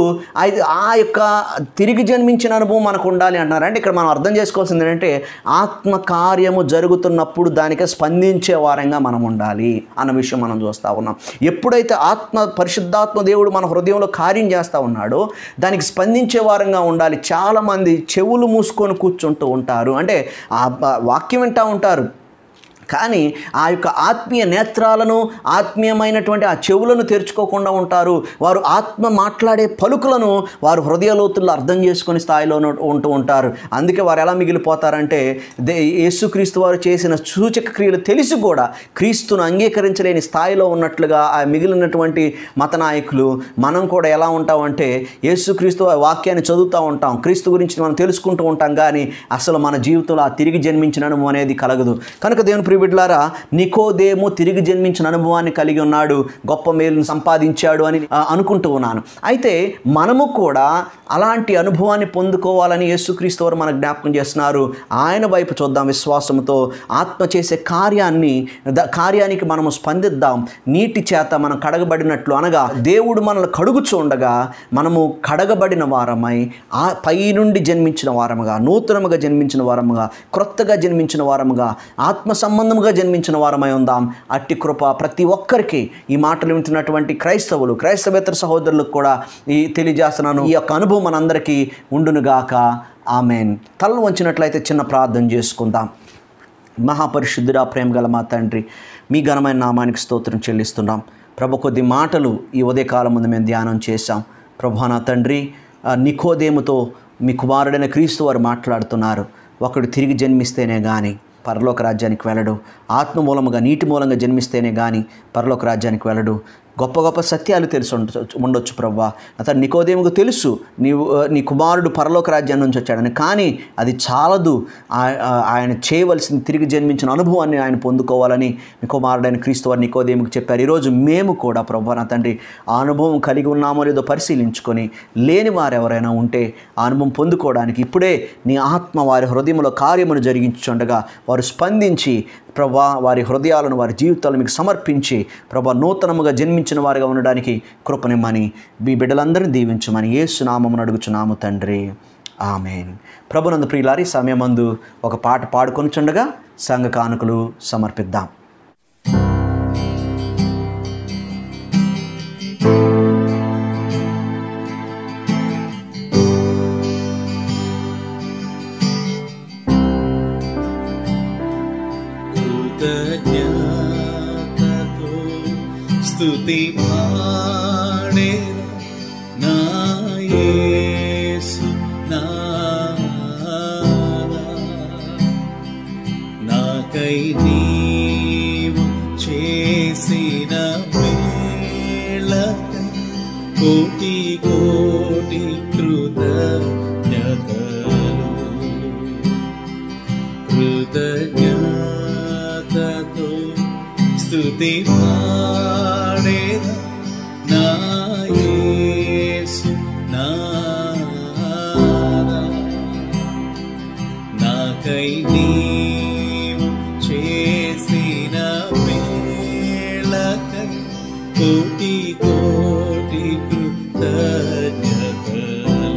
ఆ యొక్క తిరిగి జన్మించిన అనుభవం మనకు ఉండాలి అంటున్నారు. అంటే ఇక్కడ మనం అర్థం చేసుకోవాల్సింది ఏంటంటే, ఆత్మ కార్యము జరుగుతున్నప్పుడు దానికి స్పందించే వారంగా మనం ఉండాలి అన్న విషయం మనం చూస్తూ ఉన్నాం. ఎప్పుడైతే పరిశుద్ధాత్మ దేవుడు మన హృదయంలో కార్యం చేస్తూ ఉన్నాడో దానికి స్పందించే వారంగా ఉండాలి. చాలామంది చెవులు మూసుకొని కూర్చుంటూ ఉంటారు, అంటే ఆ వాక్యం వింటూ ఉంటారు, కానీ ఆ యొక్క ఆత్మీయ నేత్రాలను, ఆత్మీయమైనటువంటి ఆ చెవులను తెరుచుకోకుండా ఉంటారు. వారు ఆత్మ మాట్లాడే పలుకులను వారు హృదయలోతుల్లో అర్థం చేసుకునే స్థాయిలో ఉంటూ ఉంటారు. అందుకే వారు ఎలా మిగిలిపోతారంటే, యేసుక్రీస్తు వారు చేసిన సూచక క్రియలు తెలిసి కూడా క్రీస్తును అంగీకరించలేని స్థాయిలో ఉన్నట్లుగా ఆ మిగిలినటువంటి మత నాయకులు మనం కూడా ఎలా ఉంటామంటే, యేసుక్రీస్తు వాక్యాన్ని చదువుతూ ఉంటాం, క్రీస్తు గురించి మనం తెలుసుకుంటూ ఉంటాం, కానీ అసలు మన జీవితంలో ఆ తిరిగి జన్మించిన అనుభవం అనేది కలగదు. కనుక దేవుని బిడ్డలారా, నికోదేము తిరిగి జన్మించిన అనుభవాన్ని కలిగి ఉన్నాడు, గొప్ప మేలును సంపాదించాడు అని అనుకుంటూ ఉన్నాను. అయితే మనము కూడా అలాంటి అనుభవాన్ని పొందుకోవాలని యేసుక్రీస్తు వారు మనకు జ్ఞాపకం చేస్తున్నారు. ఆయన వైపు చూద్దాం విశ్వాసంతో. ఆత్మ చేసే కార్యానికి మనము స్పందిద్దాం. నీటి చేత మనం కడగబడినట్లు, అనగా దేవుడు మనల్ని కడుగుచుండగా మనము కడగబడిన వారమై పై నుండి జన్మించిన వారముగా, నూతనముగా జన్మించిన వారముగా, క్రొత్తగా జన్మించిన వారముగా, ఆత్మ సంబంధముగా జన్మించిన వారమై ఉందాం. అట్టి కృప ప్రతి ఒక్కరికి, ఈ మాటలు వింటున్నటువంటి క్రైస్తవేతర సహోదరులకు కూడా తెలియజేస్తున్నాను. ఈ యొక్క అనుభవం మనందరికీ ఉండునుగాక. ఆమెన్. తలలు వంచినట్లయితే చిన్న ప్రార్థన చేసుకుందాం. మహాపరిశుద్ధుడా, ప్రేమ గల మా తండ్రి, మీ ఘనమైన నామానికి స్తోత్రం చెల్లిస్తున్నాం. ప్రభు, కొద్ది మాటలు ఈ ఉదయకాలం ముందు మేము ధ్యానం చేశాం. ప్రభువా నా తండ్రి, నికోదేముతో మీ కుమారుడైన క్రీస్తు వారు మాట్లాడుతున్నారు. ఒకడు తిరిగి జన్మిస్తేనే కానీ పరలోక రాజ్యానికి వెళ్ళడు, ఆత్మ మూలముగా నీటి మూలంగా జన్మిస్తేనే కానీ పరలోక రాజ్యానికి వెళ్ళడు. గొప్ప గొప్ప సత్యాలు తెలిసి ఉండొచ్చు ప్రభువా. అతను నికోదేముకు తెలుసు నీ కుమారుడు పరలోక రాజ్యం నుంచి వచ్చాడని, కానీ అది చాలదు. ఆయన చేయవలసింది తిరిగి జన్మించిన అనుభవాన్ని ఆయన పొందుకోవాలని మీ కుమారుడైన క్రీస్తు వారు నికోదేముకు చెప్పారు. ఈరోజు మేము కూడా ప్రభువా నా తండ్రి ఆ అనుభవం కలిగి ఉన్నామో లేదో పరిశీలించుకొని, లేని వారు ఎవరైనా ఉంటే ఆ అనుభవం పొందుకోవడానికి ఇప్పుడే నీ ఆత్మ వారి హృదయంలో కార్యమును జరిగించుండగా వారు స్పందించి ప్రభా వారి హృదయాలను వారి జీవితాలను మీకు సమర్పించి ప్రభా నూతనముగా జన్మించిన వారిగా ఉండడానికి కృపనిమ్మని మీ బిడ్డలందరినీ దీవించమని యేసు నామమున అడుగుచున్నాము తండ్రి, ఆమేన్. ప్రభునందు ప్రియులారి, సమయమందు ఒక పాట పాడుకొనుచుండగా సంఘ కానుకలు సమర్పిద్దాం. స్తుతి పాడేదా నా యేసు నాదా, నాకై నీవు చేసిన మేలకై కోటి కోటి కృతజ్ఞతలు, కృతజ్ఞతతో స్తుతి పాడేదా నా యేసు నాదా, నాకై నీవు చేసిన మేలకై కోటి కోటి కృతజ్ఞతలు.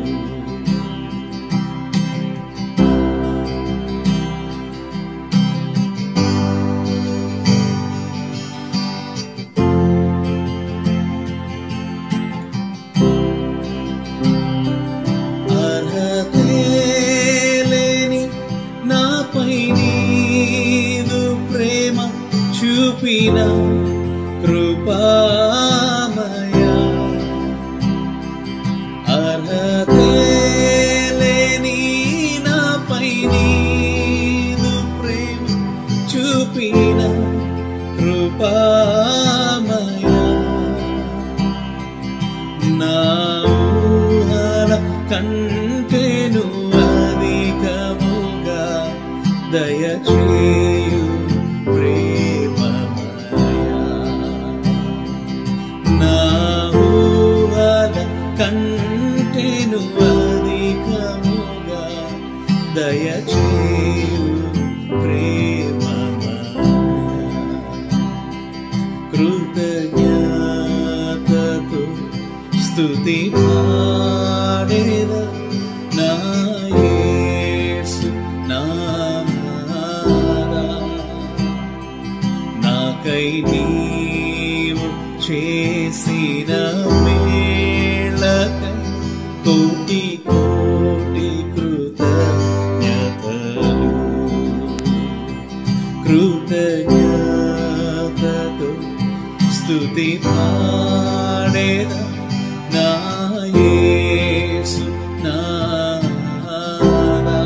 చూపిన కృపామయా, అర్హతలేని నాపై నీదు ప్రేమ చూపిన కృపామయా, నా ఊహల కంటేను అధికముగా దయచేయు కంటేను అధికముగా దయచేయు ప్రేమమయ, కృతజ్ఞతతో స్తుతి పాడేదా నా యేసు నాదా, నాకై నీవు చేసిన మేలకై కోటి కోటి కృతజ్ఞతలు, కృతజ్ఞతతో స్తుతి పాడేదా నా యేసు నాదా,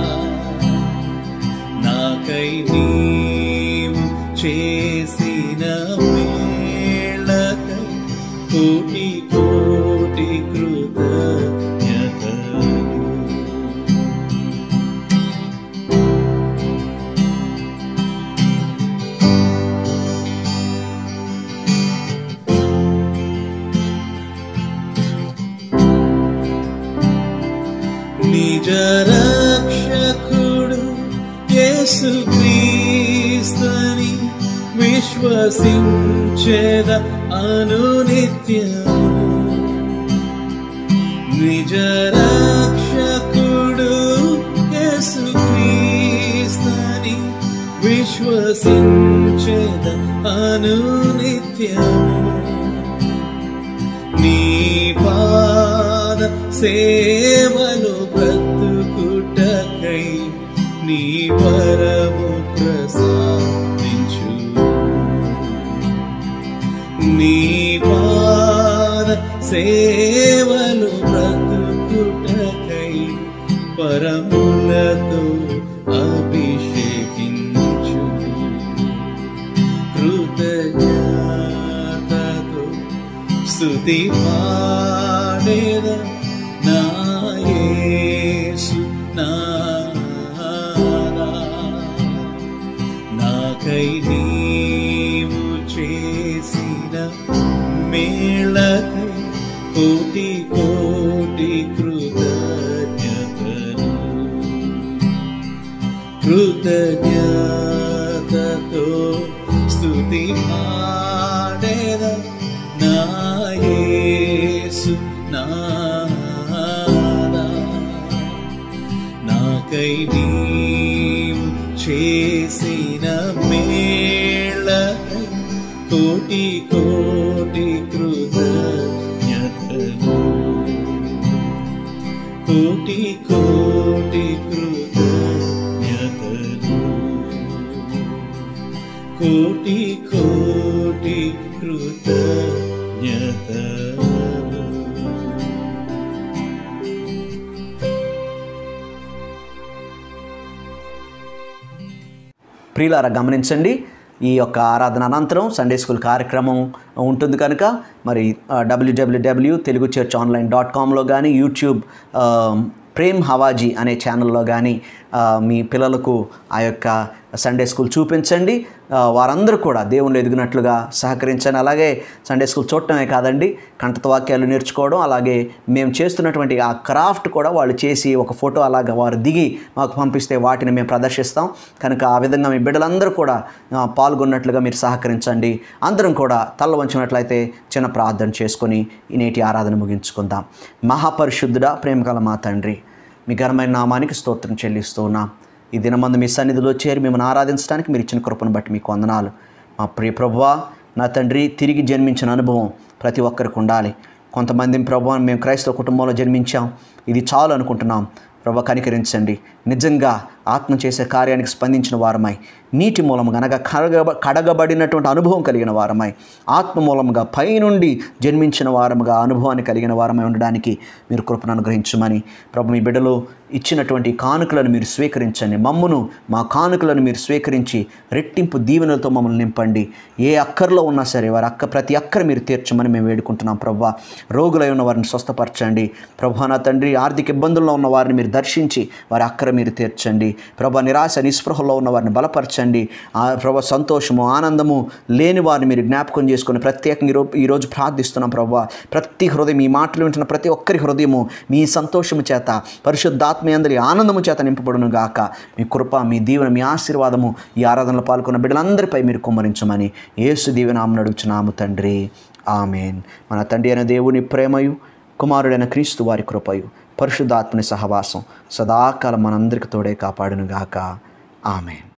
నాకై నీవు చేసిన మేలకై కోటి కోటి కృతజ్ఞతలు. నిజ రక్షకుడు యేసుక్రీస్తుని విశ్వసించేద అనునిత్యము, నిజ రక్షకుడు యేసుక్రీస్తుని విశ్వసించేద అనునిత్యము, నీ పాద సేవలు బ్రతుకుటకై నీ వరము ప్రసాదించు, నీ పాద సేవలు పరములతో అభిషేకించు కృతజ్ఞతతో స్తుతి పాడేద నా యేసు నాదా నాకై నీవు చేసిన మేళకై కోటి కోటి కృతజ్ఞతతో స్తుతి పాడేద నా యేసు నాదా నాకై నీవు చేసిన మేళకై కోటి కోటి కృతజ్ఞతలు కోటి కోటి కృతజ్ఞతలు కోటి కోటి కృతజ్ఞతలు. ప్రియులారా గమనించండి, ఈ యొక్క ఆరాధన అనంతరం సండే స్కూల్ కార్యక్రమం ఉంటుంది కనుక మరి www.teluguchurchonline.comలో కానీ యూట్యూబ్ ప్రేమ్ హవాజీ అనే ఛానల్లో కానీ మీ పిల్లలకు ఆ యొక్క సండే స్కూల్ చూపించండి. వారందరూ కూడా దేవుళ్ళు ఎదిగినట్లుగా సహకరించండి. అలాగే సండే స్కూల్ చూడటమే కాదండి, కంఠత వాక్యాలు నేర్చుకోవడం, అలాగే మేము చేస్తున్నటువంటి ఆ క్రాఫ్ట్ కూడా వాళ్ళు చేసి ఒక ఫోటో అలాగ వారు దిగి మాకు పంపిస్తే వాటిని మేము ప్రదర్శిస్తాం. కనుక ఆ విధంగా మీ బిడ్డలందరూ కూడా పాల్గొన్నట్లుగా మీరు సహకరించండి. అందరం కూడా తల్ల వంచినట్లయితే చిన్న ప్రార్థన చేసుకొని ఈ నేటి ఆరాధన ముగించుకుందాం. మహాపరిశుద్ధుడా, ప్రేమగల మా తండ్రి, మీ ఘనమైన నామానికి స్తోత్రం చెల్లిస్తూ ఉన్నాం. ఈ దినమందు మీ సన్నిధిలో చేరి మిమ్మల్ని ఆరాధించడానికి మీరు ఇచ్చిన కృపను బట్టి మీకు వందనాలు. మా ప్రియ ప్రభువా, నా తండ్రి, తిరిగి జన్మించిన అనుభవం ప్రతి ఒక్కరికి ఉండాలి. కొంతమంది ప్రభువా, మేము క్రైస్తవ కుటుంబంలో జన్మించాం, ఇది చాలు అనుకుంటున్నాం. ప్రభువా, కనికరించండి. నిజంగా ఆత్మ చేసే కార్యానికి స్పందించిన వారమై, నీటి మూలముగా అనగా కడగబడినటువంటి అనుభవం కలిగిన వారమై, ఆత్మ మూలముగా పైనుండి జన్మించిన వారముగా అనుభవాన్ని కలిగిన వారమై ఉండడానికి మీరు కృపను అనుగ్రహించమని ప్రభు, మీ బిడ్డలు ఇచ్చినటువంటి కానుకలను మీరు స్వీకరించండి. మమ్మును, మా కానుకలను మీరు స్వీకరించి రెట్టింపు దీవెనలతో మమ్మల్ని నింపండి. ఏ అక్కర్లో ఉన్నా సరే వారి ప్రతి అక్కర మీరు తీర్చమని మేము వేడుకుంటున్నాం. ప్రభువా, రోగులై ఉన్న వారిని స్వస్థపరచండి. ప్రభువా, నా తండ్రి, ఆర్థిక ఇబ్బందుల్లో ఉన్న వారిని మీరు దర్శించి వారి అక్కర మీరు తీర్చండి. ప్రభువా, నిరాశ నిస్పృహలో ఉన్న వారిని బలపరచండి. ప్రభువా, సంతోషము ఆనందము లేని వారిని మీరు జ్ఞాపకం చేసుకుని ప్రత్యేకంగా ఈరోజు ప్రార్థిస్తున్నాం. ప్రభువా, ప్రతి హృదయం, ఈ మాటలు వింటున్న ప్రతి ఒక్కరి హృదయము మీ సంతోషము చేత, పరిశుద్ధాత్మయందరి ఆనందము చేత నింపబడును గాక. మీ కృప, మీ దీవెన, మీ ఆశీర్వాదము ఈ ఆరాధనలో పాల్గొన్న బిడ్డలందరిపై మీరు కుమ్మరించమని యేసు దీవెనామమున అడుగుచున్నాము తండ్రి. ఆమేన్. మన తండ్రి అయిన దేవుని ప్రేమయు, కుమారుడైన క్రీస్తు వారి కృపయు, పరిశుద్ధాత్మని సహవాసం సదాకాలం మనందరికి తోడే కాపాడును గాక. ఆమేన్.